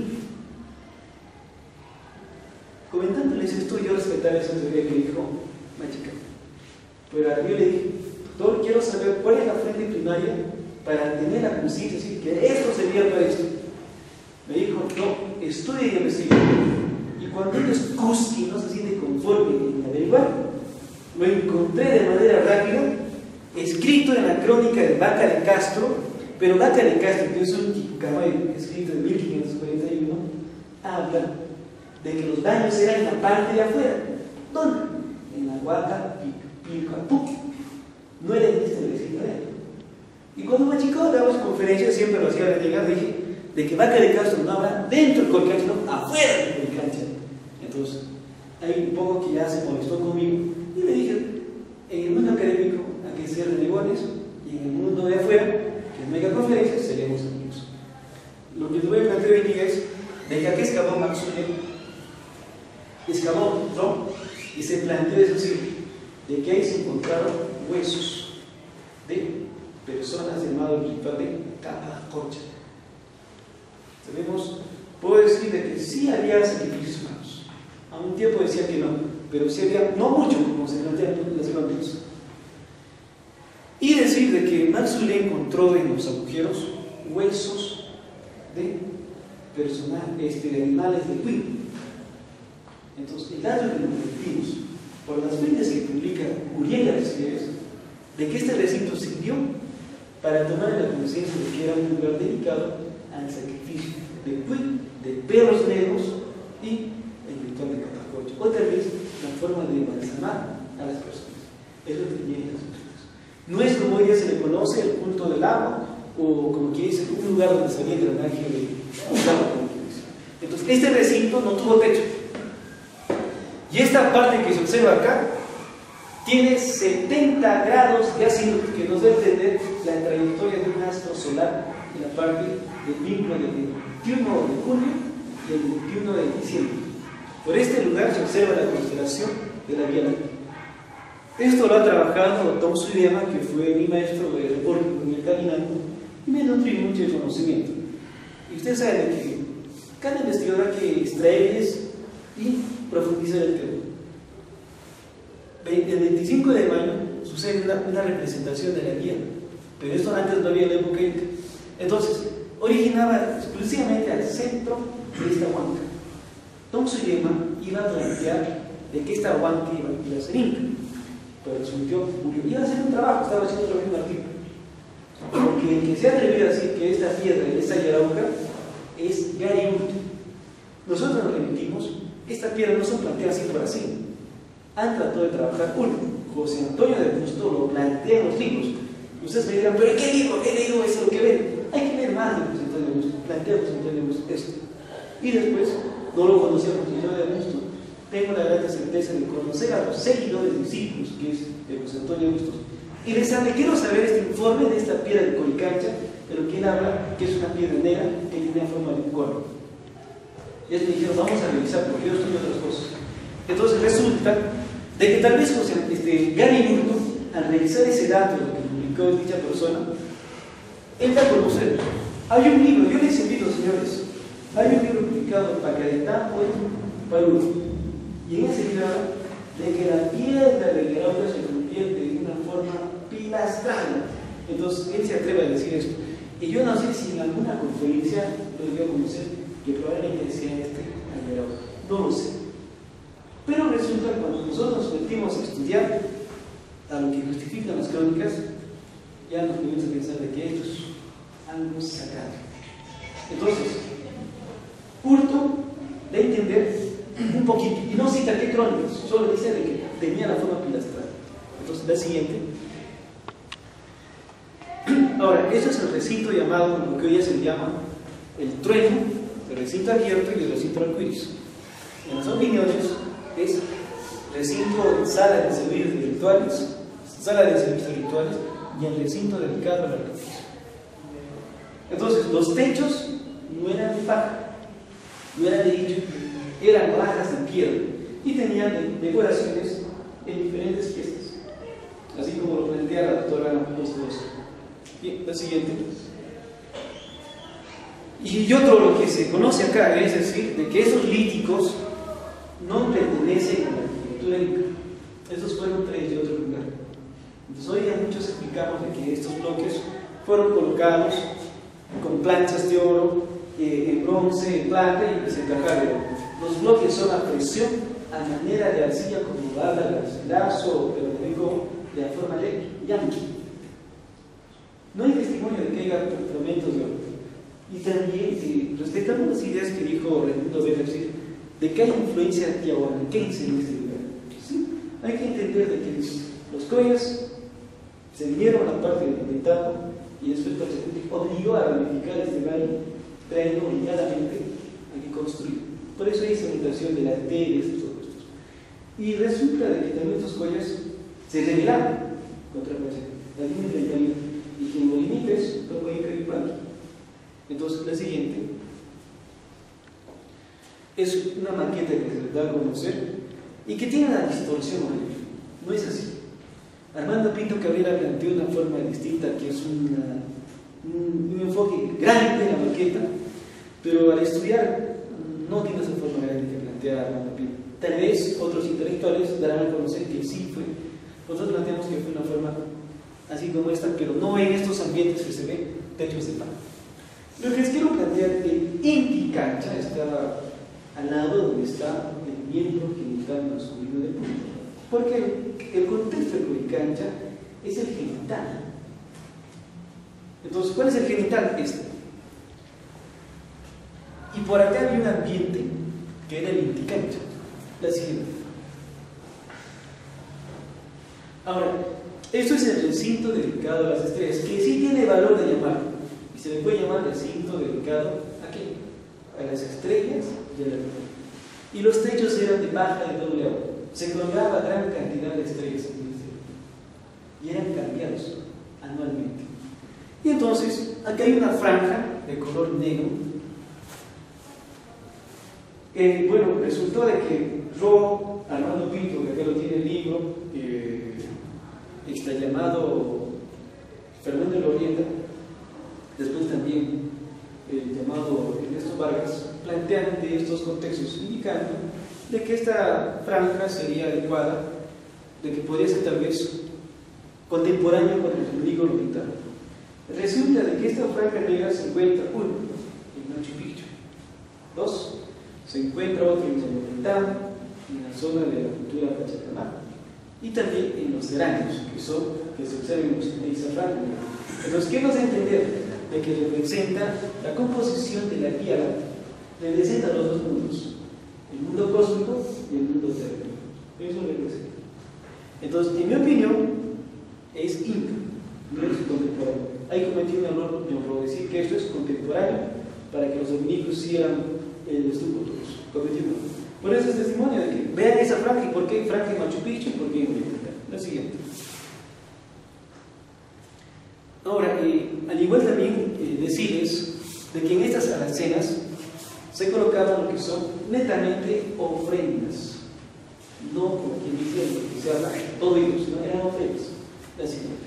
Comentándoles esto, yo respetaba esa teoría que dijo Manchicao, pero yo le dije: doctor, quiero saber cuál es la fuente primaria para tener la conciencia, decir que esto servía para esto. Me dijo: no, estudia y investiga. Y cuando él es Cusqui no se siente conforme en averiguar, lo encontré de manera rápida, escrito en la crónica de Vaca de Castro, pero Vaca de Castro, que es un Quicucamayo escrito en 1541, habla de que los baños eran en la parte de afuera. ¿Dónde? En la Huaca Pilcapuc. No era en este recinto. Y cuando Manchicao daba sus conferencias, siempre lo hacía llegar, dije, de que Vaca de Castro no habla dentro del Colcancha, no afuera del Colcancha. Entonces, hay un poco que ya se molestó conmigo y le dije: en el mundo académico hay que ser renegones, y en el mundo de afuera, que es mega conferencias, seremos amigos. Lo que te voy a plantear hoy día es de que aquí excavó Maxwell, excavó, ¿no? Y se planteó, es decir, de que ahí se encontraron huesos de personas llamadas ritual de Capacorcha. Sabemos, puedo decir de que sí había sacrificios humanos. A un tiempo decía que no, pero sí había, no mucho como se plantea en las crónicas. Y decir de que Maxwell encontró en los agujeros huesos de personajes, de animales de Queen. Entonces, el dato que nos repetimos por las fuentes que publica Uriel García, de que este recinto sirvió para tomar la conciencia de que era un lugar dedicado al sacrificio de Queen, de perros negros y el ritual de Capacorcha. Otra vez, la forma de embalsamar a las personas. Es lo que tenía en las escrituras. No es como hoy día se le conoce el culto del agua, o como quien dice, un lugar donde salía el drenaje de agua. Entonces, este recinto no tuvo techo. Y esta parte que se observa acá tiene 70 grados de azimut, que nos debe entender la trayectoria de un astro solar en la parte del vínculo del 21 de junio y el 21 de diciembre. Por este lugar se observa la constelación de la Vía Láctea. Esto lo ha trabajado Tom Suyama, que fue mi maestro de reporte con el caminando, y me nutrí mucho de conocimiento. Y ustedes saben que cada investigador hay que extraerles y profundizar el tema. El 25 de mayo sucede una representación de la guía, pero esto antes no había en la época inca. Entonces, originaba exclusivamente al centro de esta huanca. Don Suyema iba a plantear de que esta huanca iba a ser inca, pero resultó murió. Iba a hacer un trabajo, estaba haciendo otro mismo artículo. Porque el que se ha atrevido a decir que esta piedra y esta yarauca es Gary Hurto. Nosotros nos remitimos, esta piedra no son planteadas así por así. Han tratado de trabajar uno. José Antonio de Busto lo plantea en los libros. Ustedes me dirán, ¿pero qué libro? He leído eso, lo que ven. Hay que leer más de José Antonio de Busto. Plantea José Antonio de Busto esto. Y después, no lo conocía José Antonio de Busto. Tengo la gran certeza de conocer a los seguidores discípulos, que es de José Antonio de Bustos, y les hablé, quiero saber este informe de esta piedra de Coricancha, pero que él habla que es una piedra negra que tiene forma de cono. Y ellos me dijeron, vamos a revisar, porque yo estudio otras cosas. Entonces resulta de que tal vez Gary Hurto, al revisar ese dato que publicó dicha persona, él da a conocer. Hay un libro, yo les invito, señores, hay un libro publicado en Pacaretá, Perú, y en ese libro habla de que la piedra de Yarauca se convierte en una forma pilastral. Entonces él se atreve a decir esto. Y yo no sé si en alguna conferencia lo dio a conocer que probablemente decía Yarauca. No lo sé. Pero resulta que cuando nosotros nos metimos a estudiar a lo que justifican las crónicas, ya nos podemos pensar de que esto es algo sagrado. Entonces, Hurto da a entender un poquito, y no cita qué crónicas, solo dice de que tenía la forma pilastral. Entonces, la siguiente. Ahora, eso es el recinto llamado, lo que hoy ya se llama el trueno, el recinto abierto y el recinto arcoíris. En las opiniones es recinto de sala de servicios virtuales, sala de servicios rituales y el recinto dedicado al arcoíris. Entonces, los techos no eran de paja, no eran de hilo, eran bajas de piedra y tenían decoraciones en diferentes piezas, así como lo plantea la doctora Postosa. Bien, la siguiente. Y otro lo que se conoce acá es decir, de que esos líticos no pertenecen a la arquitectura inca. Estos fueron traídos de otro lugar. Entonces hoy ya muchos explicamos de que estos bloques fueron colocados con planchas de oro, en bronce, en plata y se encajaron. Los bloques son a presión a manera de arcilla como habla el Garcilaso, pero digo de la forma de yanqui. No hay testimonio de que haya fragmentos de oro. Y también respetamos las ideas que dijo Raimundo Vélez, de que hay influencia tiahuanaquense en este lugar. ¿Sí? Hay que entender de que los collas se vinieron a la parte del Tapo y después obligó a ramificar este valle, trayendo obligadamente a que construir. Por eso hay esa imitación de las arterias y todo esto. Y resulta de que también estos collas se rebelaron contra la línea de Italia. Y quien lo limita es el Inca y Paqui. Entonces, la siguiente es una maqueta que se da a conocer y que tiene una distorsión horrible. No es así. Armando Pinto Cabrera planteó una forma distinta, que es un enfoque grande en la maqueta, pero al estudiar no tiene esa forma grande que plantea Armando Pinto. Tal vez otros intelectuales darán a conocer que sí fue. Nosotros planteamos que fue una forma así como esta, pero no en estos ambientes que se ven techos de pan. Lo que les quiero plantear, el Inti Cancha está al lado donde está el miembro genital masculino del punto, porque el contexto de Coricancha es el genital. Entonces, ¿cuál es el genital? Este. Y por acá había un ambiente que era el Inti Cancha. La siguiente. Ahora, esto es el recinto dedicado a las estrellas, que sí tiene valor de llamarlo, y se le puede llamar recinto dedicado ¿a qué? A las estrellas y a la luna. Y los techos eran de paja de doble agua. Se colgaba gran cantidad de estrellas en el cielo y eran cambiados anualmente. Y entonces, aquí hay una franja de color negro. Bueno, resultó de que Armando Pinto, que acá lo tiene el libro, está llamado Fernando Lorienda, después también llamado Ernesto Vargas, plantean de estos contextos, indicando de que esta franja sería adecuada, de que podría ser tal vez contemporáneo con el Rodrigo Lorita. Resulta de que esta franja negra se encuentra, uno, en Machu Picchu, dos, se encuentra otro en Monumental, en la zona de la cultura Pachacamac, y también en los gránulos, que se observan en esa franja negra. Entonces, ¿qué nos da a entender? De que representa la composición de la Vía Láctea, representa los dos mundos, el mundo cósmico y el mundo terreno. Eso representa. Entonces, en mi opinión, es inca, no es contemporáneo. Hay cometido un error de decir que esto es contemporáneo para que los dominicos hicieran el estudio todos. Cometido un error. Por eso es testimonio de que vean esa franja y por qué franja en Machu Picchu y por qué en Huaytará. Lo siguiente. Ahora, al igual también decirles de que en estas alacenas se colocaban lo que son netamente ofrendas, no como quien dice que se habla todo ellos, no eran ofrendas. La siguiente.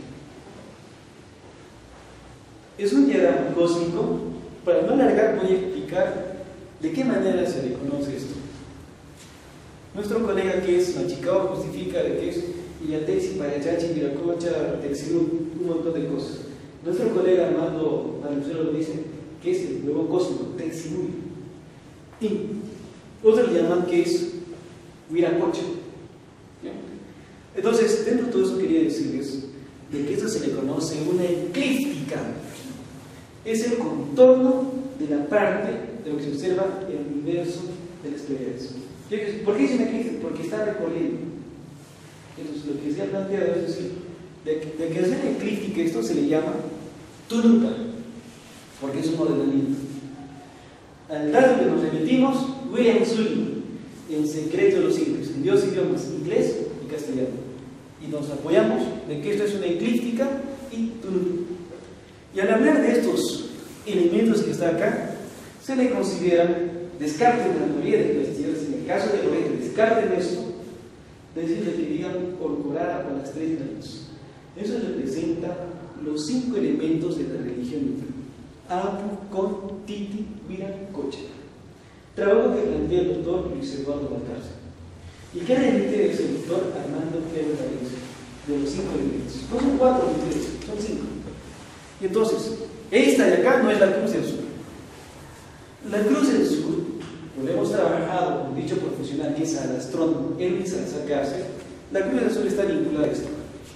Es un diagrama cósmico. Para no alargar, voy a explicar de qué manera se reconoce esto. Nuestro colega que es Machicao justifica de que es Iyatex, Payachachi, Viracocha, Texilú, un montón de cosas. Nuestro colega Armando Manucero lo dice que es el nuevo cósmico, Texilú. Y otros le llaman que es Viracocha. Entonces, dentro de todo eso quería decirles de que esto se le conoce una eclíptica. Es el contorno de la parte de lo que se observa en el universo de la experiencia. ¿Por qué dice una eclíptica? Porque está recorriendo. Entonces, lo que se ha planteado es decir, de que es una eclíptica, esto se le llama turupa, porque es un ordenamiento. Al dato que nos remitimos, William Sullivan, en Secreto de los Siglos, en dos idiomas, inglés y castellano. Y nos apoyamos de que esto es una eclíptica y turupa. Y al hablar de estos elementos que está acá, se le consideran descarten de la mayoría de las tierras. En el caso de Loreto, descarten esto, decirle que digan corporada con las tres naves. Eso representa los 5 elementos de la religión inca: Apu, Con, Titi, Viracocha. Trabajo que plantea el doctor Luis Eduardo Balcarce. ¿Y qué remite es el doctor Armando Pérez Valencia? De los 5 elementos. No son 4 elementos, son 5. Y entonces, esta de acá no es la cruz del sur. La cruz del sur, lo hemos trabajado con dicho profesional que es al astrónomo Erwin Salazar Cárcel. La cruz del sur está vinculada a esto,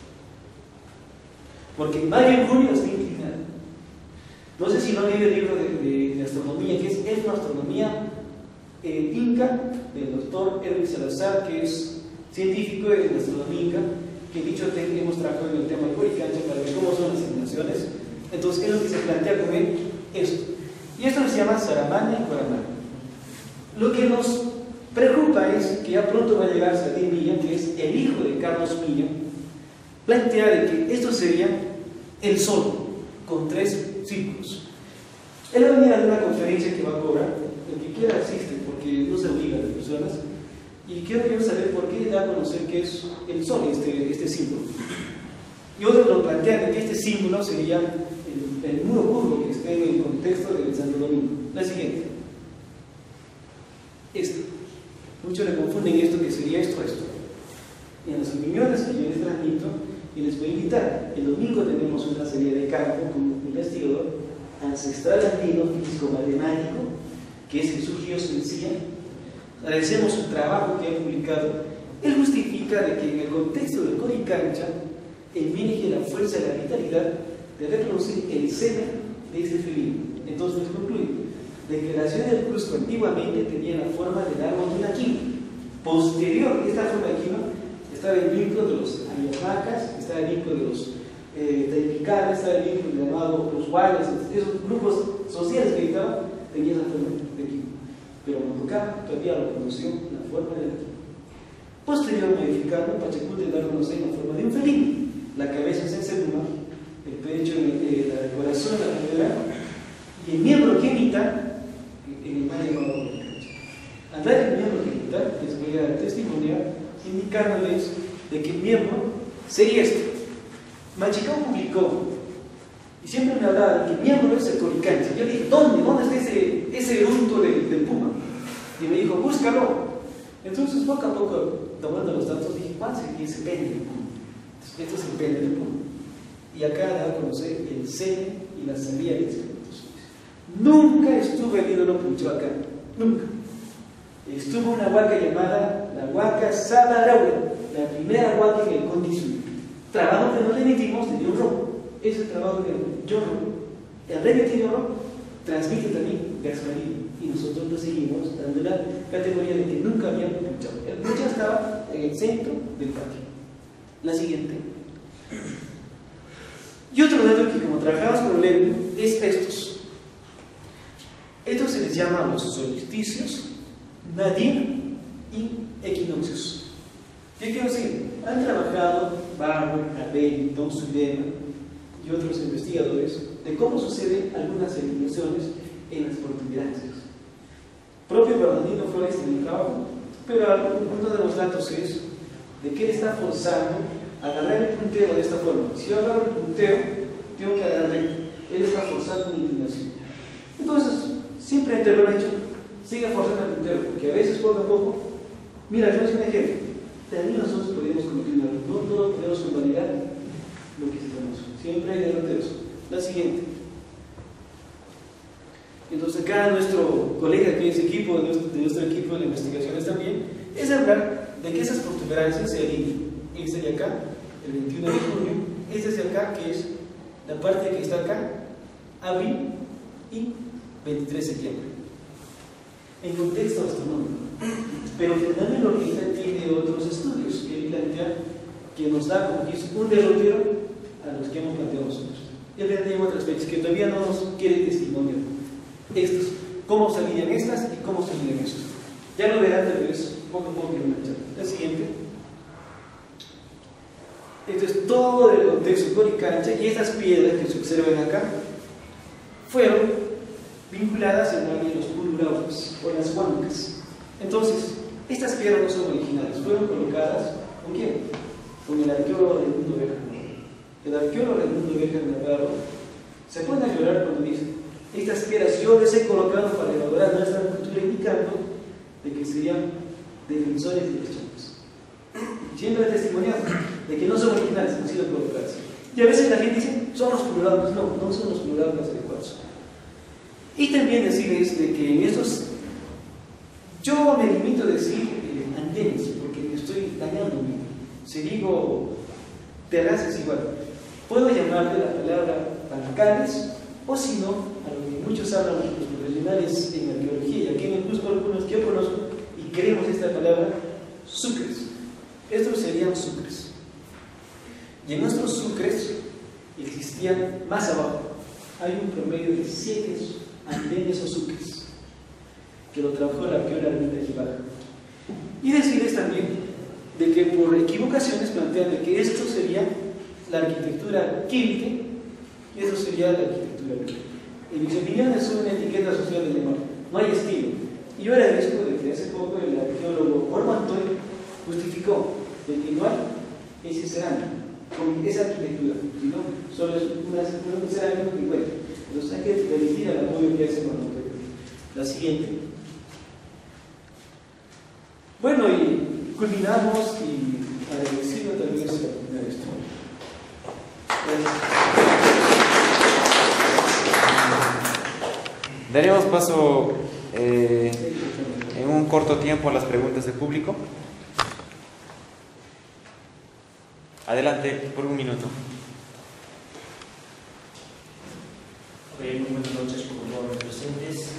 porque en mayo y junio está inclinada. No sé si no leí el libro de astronomía, que es Etnoastronomía Inca, del doctor Erwin Salazar, que es científico de astronomía inca, que dicho hemos trabajado en el tema de Coricancha para ver cómo son las simulaciones. Entonces, es lo que se plantea con él esto. Y esto se llama Saramana y Coramana. Lo que nos preocupa es que ya pronto va a llegar Sadie Milla, que es el hijo de Carlos Milla, plantea de que esto sería el Sol, con 3 círculos. Él va a venir a una conferencia que va a cobrar, el que quiera asiste, porque no se obliga a las personas, y quiero saber por qué da a conocer que es el Sol, este símbolo. Y otros lo plantean de que este símbolo sería el muro curvo que está en el contexto del Santo Domingo. La siguiente. Esto. Muchos le confunden esto que sería esto. En las opiniones que yo les transmito, y les voy a invitar, el domingo tenemos una serie de campo con un investigador ancestral andino, físico matemático, que es Jesús Ríos Mencía. Agradecemos su trabajo que ha publicado. Él justifica de que en el contexto del Coricancha emerge la fuerza y la vitalidad de reproducir el semen de ese felino. Entonces concluye de que la ciudad del Cusco antiguamente tenía la forma del árbol de una quina. Posterior, esta forma de quina estaba el vínculo de los ayamacas, estaba el vínculo de los taipicanes, estaba el vínculo llamado los guayas, esos grupos sociales que estaban tenían la forma de quina. Pero Montocá todavía lo conoció la forma de la quina. Posterior, modificando, Pachacuti da a conocer la forma de un felino. La cabeza es en segunda, el pecho en la decoración de la catedral, y el miembro genital en el mal llamado Coricancha. Al dar el miembro genital, les voy a dar testimonial indicándoles de que el miembro sería este. Machicao publicó, y siempre me hablaba de que el miembro es el Coricancha. Yo le dije, ¿dónde está ese eructo del puma? Y me dijo, búscalo. Entonces, poco a poco, tomando los datos, dije, ¿cuál sería ese pene del puma? Esto es el pene del puma. y acá da a conocer el seno y la salida de espermatozoides. Nunca estuvo el ídolo punchado acá, nunca. Estuvo una huaca llamada la huaca Salaraura, la primera huaca en el Condizú. Trabajo que nos remitimos de John Rowe. Es el trabajo de John Rowe. El remitido John Rowe transmite también gas marino y nosotros lo seguimos dando la categoría de que nunca habían punchado. El punchado estaba en el centro del patio. La siguiente. Y otro dato que, como trabajamos con Leo, es estos. Estos se les llama los solsticios, nadir y equinoccios. ¿Qué quiero decir? Han trabajado Barber, Abel, Don Sulema y otros investigadores de cómo suceden algunas eliminaciones en las protuberancias. Propio Bernardino Flores en el trabajo, pero uno de los datos es de que él está forzando a agarrar el puntero de esta forma. Si yo agarro el puntero, tengo que agarrar recto. Él está forzando una inclinación. Entonces, siempre entre lo hecho, sigue forzando el puntero, porque a veces poco a poco, mira, yo les doy un ejemplo. También nosotros podemos cometer un error. No todos podemos convalidar lo que estamos. Siempre hay derroteros. La siguiente. Entonces, acá nuestro colega, que es equipo de nuestro equipo de investigaciones también, es hablar de que esas protuberancias se alinean. Este de acá, el 21 de junio, este de acá, que es la parte que está acá, abril y 23 de septiembre. En contexto astronómico. Pero Fernando Lorita tiene otros estudios que él plantea que nos da como que es un derrotero a los que hemos planteado nosotros. Él plantea otras fechas que todavía no nos quiere testimoniar. Estos, cómo se alinean estas y cómo se alinean estos. Ya lo verán tal vez poco a poco en una charla. La siguiente. Esto es todo el contexto coricancha y estas piedras que se observan acá fueron vinculadas en área de los pulverados o las huancas. Entonces, estas piedras no son originales, fueron colocadas ¿con quién? Con el arqueólogo Raimundo Béjar. El arqueólogo Raimundo Béjar Navarro se pone a llorar cuando dice: estas piedras yo les he colocado para elaborar nuestra cultura, indicando de que serían defensores de los chancos. Siempre he testimoniado de que no son originales, han sido colocadas. Y a veces la gente dice: son los pulverados. No, no son los pulverados adecuados. Y también decirles de que en estos, yo me limito a decir andenes, porque me estoy dañando. Si digo terrazas, igual. Puedo llamarle la palabra bancales, o si no, a lo que muchos hablan los profesionales en arqueología, y aquí en el curso algunos que yo conozco, y creemos esta palabra, sucres. Estos serían sucres. Y en nuestros sucres existían más abajo. Hay un promedio de 7 andenes o sucres que lo trabajó la arqueóloga Arminda Gibaja. Y decirles también de que por equivocaciones plantean de que esto sería la arquitectura química y eso sería la arquitectura química. En mis opiniones es una etiqueta social de llamar. No hay estilo. Y yo agradezco de que hace poco el arqueólogo Ormo Antonio justificó de que no hay ese cerámico con esa arquitectura, sino solo es un cerámico que encuentra. Entonces hay que verificar el apoyo que hace con la siguiente. Bueno, y culminamos y agradecido también por terminar esto. Daremos paso en un corto tiempo a las preguntas del público. Adelante, por un minuto. Muy buenas noches con todos los presentes.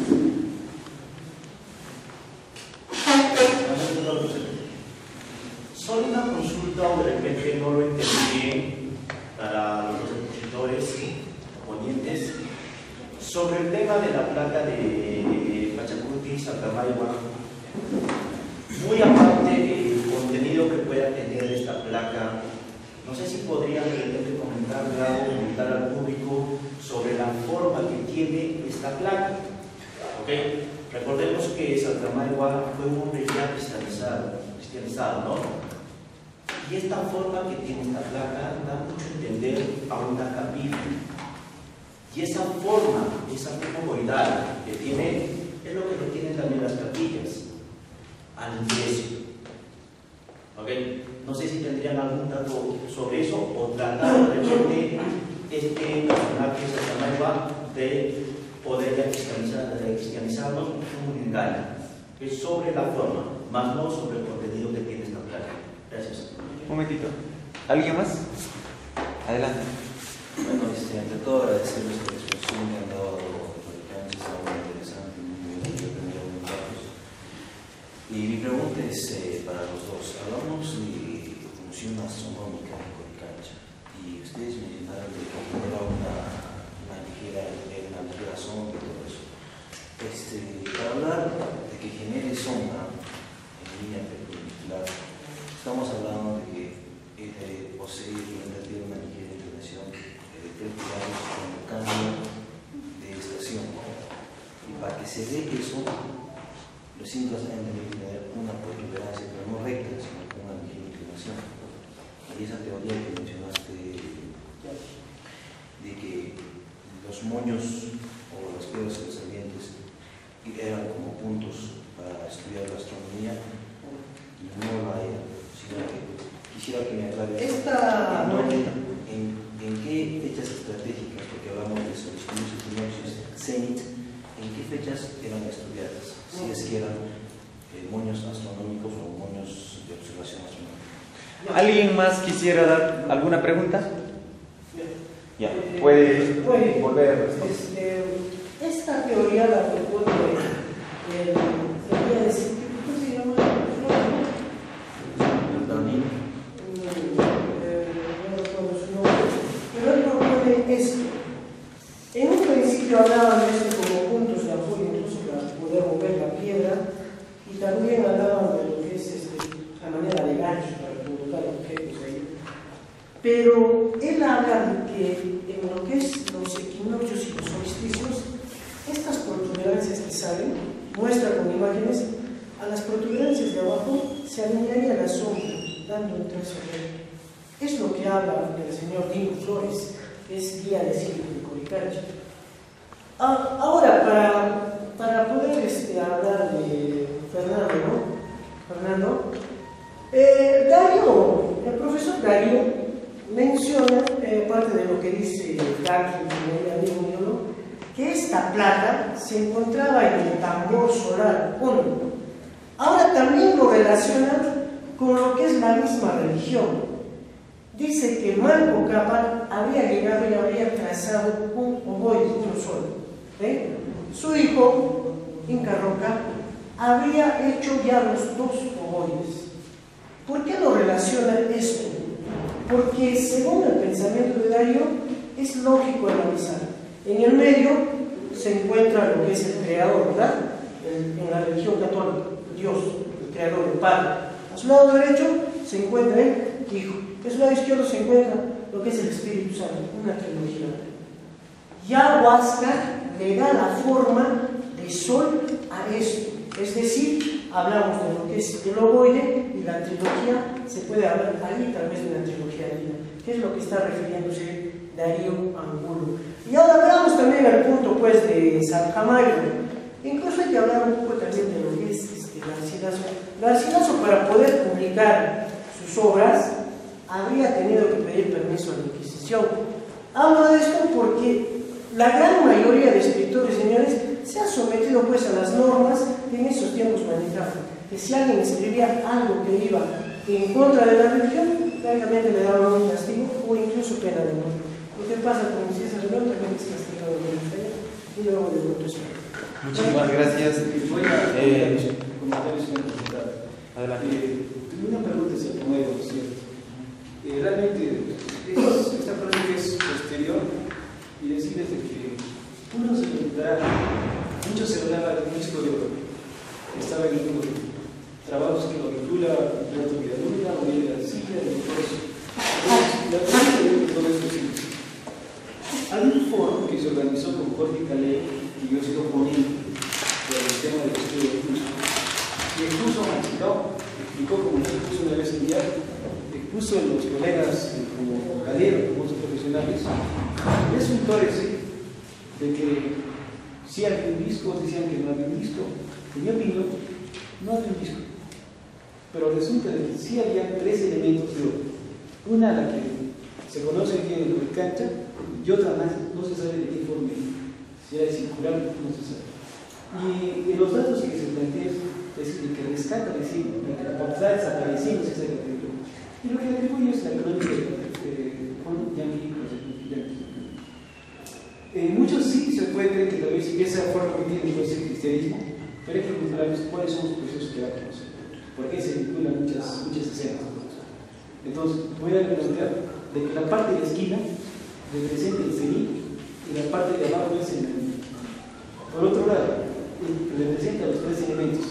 Solo una consulta, o de repente no lo entendí bien para los expositores ponentes, sobre el tema de la placa de Pachacuti, Santamaigua. Muy aparte del contenido que pueda tener esta placa, no sé si podrían de repente comentarle algo, comentar al público sobre la forma que tiene esta placa. ¿Okay? Recordemos que Santamaigua fue un hombre ya cristianizado, ¿no? Y esta forma que tiene esta placa da mucho a entender a una capilla. Y esa forma ovoidal que tiene es lo que no tienen también las capillas al ingreso. ¿Okay? No sé si tendrían algún dato sobre eso o tratar de entiende este personaje Satanás de poder cristianizarnos un engaño. Es sobre la forma, más no sobre el contenido que tiene esta placa. Gracias. Un momentito. ¿Alguien más? Adelante. Bueno, ante todo agradecerles por la exposición que han dado por el canal, está muy interesante, muy aprendido muy datos. Y mi pregunta es para los dos. Hablamos de función astronómica en Coricancha y ustedes mencionaron de que genera una ligera sombra y todo eso. Para hablar de que genere sombra en línea perpendicular, estamos hablando de que posee una ligera inclinación de 3 grados con el cambio de estación. Y para que se dé eso, los cintos deben tener una protuberancia, pero no recta, sino con una ligera inclinación. Y esa teoría que mencionaste de que los moños o las piedras sobresalientes eran como puntos para estudiar la astronomía, y no la eran, sino que quisiera que me aclare en qué fechas estratégicas, porque hablamos de estudios equinoccios, cenit, en qué fechas eran estudiadas, si es que eran moños astronómicos o moños de observación astronómica. ¿Alguien más quisiera dar alguna pregunta? Ya, puede volver. Esta teoría la propone el día de ¿cómo se llama? Pero él propone esto. En un principio hablaban de esto como puntos de apoyo, incluso para poder mover la piedra, y también hablaban de lo que es la manera de gancho para colocar objetos ahí. Pero él habla de que en lo que es los equinoccios y los solsticios, estas protuberancias que salen, muestra con imágenes, a las protuberancias de abajo se alinearía la sombra, dando un trazo recto. Es lo que habla el señor Dino Flores, que es guía de círculo de Coricancha. Ahora, para poder hablar de Fernando, Darío, el profesor Darío menciona, parte de lo que dice Jackie, mi amigo mío, que esta plata se encontraba en el tambor solar único. Ahora también lo relaciona con lo que es la misma religión. Dice que Manco Cápac había llegado y había trazado un ovoide, uno solo. Su hijo, Inca Roca, habría hecho ya los 2 ovoides. ¿Por qué lo relaciona esto? Porque según el pensamiento de Darío, es lógico analizar. En el medio se encuentra lo que es el creador, ¿verdad? En la religión católica, Dios, el creador, el Padre. A su lado derecho se encuentra el Hijo. A su lado izquierdo se encuentra lo que es el Espíritu Santo, una trilogía. Ya Huáscar le da la forma de sol a esto. Es decir, hablamos de lo que es el ovoide y la trilogía, se puede hablar ahí tal vez de una trilogía divina, que es lo que está refiriéndose Darío Angulo. Y ahora hablamos también al punto pues de San Camargo. Incluso hay que hablar un poco también de lo que es Garcilaso. Garcilaso, para poder publicar sus obras, habría tenido que pedir permiso a la Inquisición. Hablo de esto porque la gran mayoría de escritores, señores, se ha sometido pues a las normas que en esos tiempos manejaban. Que si alguien escribía algo que iba en contra de la religión, francamente le daban un castigo o incluso pena de muerte. Lo que pasa con César León también es castigado de la fe y luego de otro espíritu. Muchísimas gracias. Adelante. Una pregunta es el nuevo, ¿cierto? Realmente, esta práctica es posterior y decirles que uno se preguntará, mucho se hablaba de un disco de oro, estaba en el grupo de trabajos que lo vincula Alberto Villaluna, Miguel García, y todo eso. La pregunta de todo esto es: hay un foro que se organizó con Jorge Calé y yo he sido ponente por el tema del estudio de curso. Y incluso Machicao explicó, como se puso una vez en día, puso en los colegas como Calero, como otros profesionales, es un torece de que si había un disco, decían que no había un disco. En mi opinión, no había un disco. Pero resulta que sí había 3 elementos de oro. Una, la que se conoce que tiene doble cancha y otra más, no se sabe de qué forma, si era circular, no se sabe. Y los datos que se plantean es decir, que rescata recién, que la capacidad desapareciendo se sabe que y lo que atribuye es la económica de Juan Yanqui. Muchos sí se puede creer que tal vez esa forma que tiene puede ser el cristianismo, pero hay que controlar cuáles son los procesos que va a conocer, porque ahí se vinculan muchas escenas. Entonces, voy a plantear de que la parte de la esquina representa el cenit y la parte de abajo es el enemigo. Por otro lado, representa los tres elementos: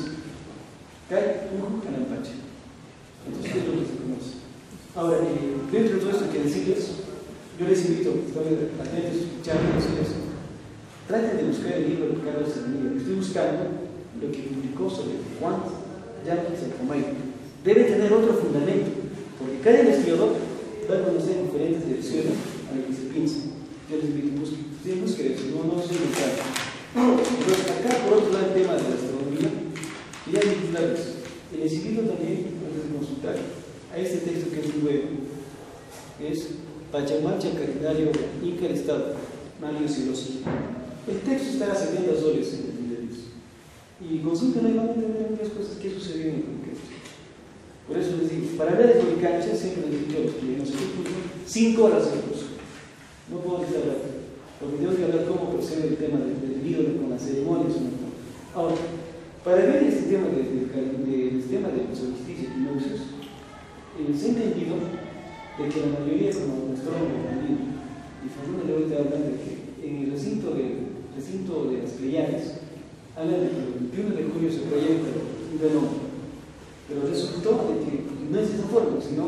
Cal, Uju, Calampacha. Entonces, es lo que se conoce. Ahora, dentro de todo esto que decirles, yo les invito a estar atentos, escuchar y decirles: traten de buscar el libro de Carlos Cervantes. Estoy buscando lo que publicó sobre Juan Yanqui Santamayo. Debe tener otro fundamento, porque cada investigador va a conocer diferentes direcciones a las que se piensa. Yo les invito a buscar eso, no soy inventado. Entonces, acá por otro lado, el tema de la astronomía, quería vincularles. Y les invito también, antes de consultar, a este texto que es muy bueno, que es Pachamacha, calendario Inca del Estado, Mario Silosi. El texto está a 70 soles en el libro. Y consulten ahí, van a entender muchas cosas que sucedieron en el texto. Por eso les digo, para hablar de Coricancha siempre les digo a los que nos escuchan 5 horas en curso. No puedo estar hablando, porque tengo que hablar cómo procede el tema del ídolo con las ceremonias. Ahora, para ver este tema del sistema de los solsticios y nupcias, se ha entendido de que la mayoría, como nuestro amigo y Fernando le ahorita hablan de que en el recinto de las Pleiades hablan de que el 21 de julio se proyecta un gran hombre, pero resultó de que no es de esa forma, sino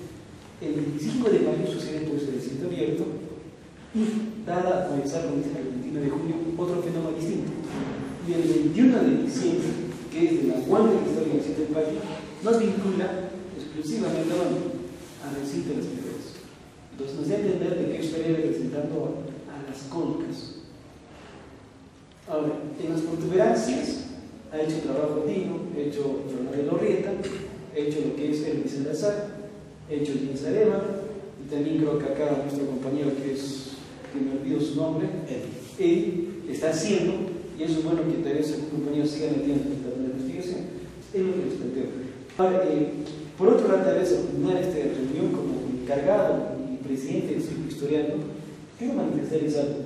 el 25 de mayo sucede pues el recinto abierto y dada a comenzar con el 21 de julio otro fenómeno distinto, y el 21 de diciembre, que es de la guardia que está en el recinto del patio, nos vincula exclusivamente al recinto de las Pleiades. Entonces nos da a entender de que estaría representando a las colcas. Ahora, en las protuberancias ha hecho trabajo digno, ha hecho Leonardo Lorrieta, ha hecho lo que es el Salazar, ha hecho Jens Arevalo, y también creo que acá nuestro compañero que me olvido su nombre, él está haciendo, y eso es bueno que tal vez algún compañero siga metiendo en la investigación, es lo que les planteo. Ahora, por otro lado, tal vez continuar esta reunión como encargado y presidente del Círculo Historiano, quiero manifestarles algo.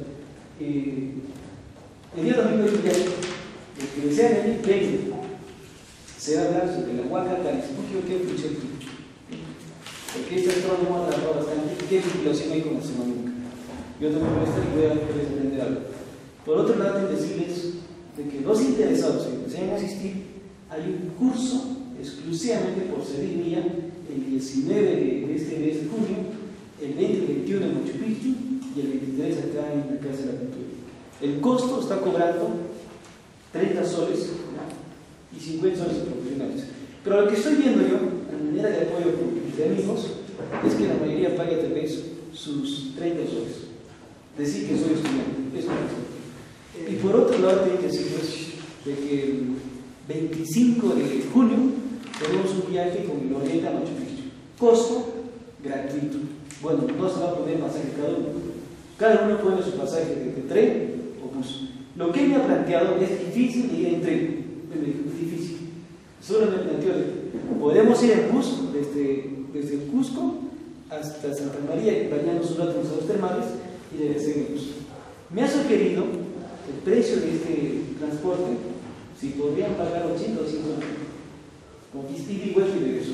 El día domingo es que desean venir, vengan. Se va a hablar sobre la Huaca Carismogio, qué función tiene. Porque este astrónomo ha tratado bastante, qué vinculación hay con la astronómica. Yo también voy a estar y voy a aprender algo. Por otro lado, decirles de que los interesados que desean asistir, hay un curso exclusivamente por ser mía el 19 de este mes de junio, el 20 y el 21 en Machu Picchu y el 23 acá en la Casa de la Cultura. El costo está cobrando 30 soles, ¿no? Y 50 soles profesionales. Pero lo que estoy viendo yo, a manera de apoyo de amigos, es que la mayoría paga tal vez sus 30 soles. Decir que soy estudiante, es una. Y por otro lado, tengo que decirles de que el 25 de junio tenemos un viaje con el Loreta a Machu Picchu. Costo gratuito. Bueno, no se va a poner pasaje cada uno. Cada uno pone su pasaje de tren o bus. Lo que él me ha planteado es difícil ir en tren. Es difícil. Solo me planteó podemos ir en bus desde el Cusco hasta Santa María y bañarnos un rato en los aguas termales y regresemos. Me ha sugerido el precio de este transporte, si podrían pagar 80 o 100 dólares. Como ida y vuelta y regreso.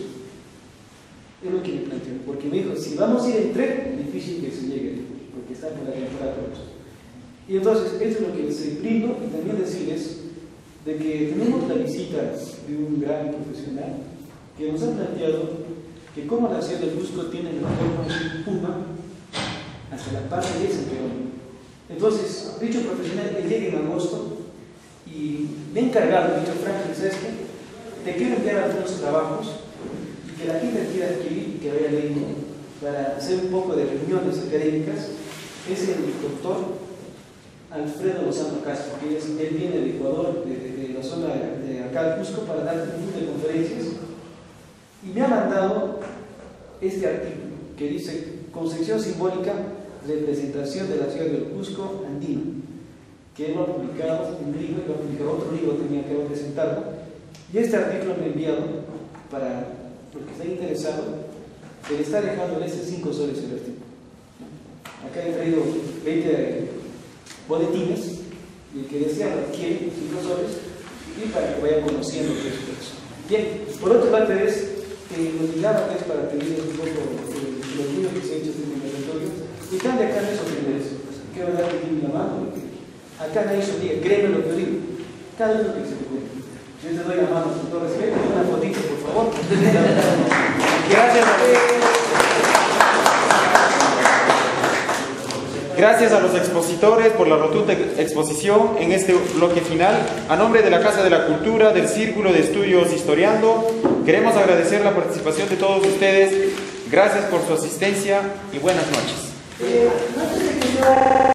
Es lo que me planteó, porque me dijo, si vamos a ir en tren, difícil que se llegue, porque está por la temporada. Y entonces, eso es lo que les brindo, y también decirles de que tenemos la visita de un gran profesional que nos ha planteado que como la ciudad de Cusco tiene la forma de un puma hasta la parte de ese peón. Entonces, dicho profesional, él llega en agosto y me he encargado, dicho Franklin, ¿sabes qué? Te quiero enviar algunos trabajos y que la gente quiera adquirir y que vaya leyendo para hacer un poco de reuniones académicas. Es el doctor Alfredo Lozano Castro, que él viene de Ecuador, de la zona de acá de Cusco, para dar un tipo de conferencias. Y me ha mandado este artículo que dice Concepción simbólica, representación de la ciudad del Cusco andino, que él lo ha publicado un libro, y lo ha publicado otro libro, tenía que presentarlo, y este artículo me he enviado para, porque está interesado, que le está dejando en ese 5 soles el artículo. Acá he traído 20 boletines, y el que desea lo adquiere 5 soles, y para que vaya conociendo qué es eso. Bien, por otra parte es lo que llama es para pedir un poco los libros que se han hecho en el territorio, y están de acá en esos niveles. Quiero dar aquí la mano, porque acá nadie se diga, créeme lo que yo digo, cada uno que se te cuente. Yo te doy la mano con todo respeto, una fotito, por favor. Gracias a los expositores por la rotunda exposición en este bloque final. A nombre de la Casa de la Cultura, del Círculo de Estudios Historiando, queremos agradecer la participación de todos ustedes. Gracias por su asistencia y buenas noches.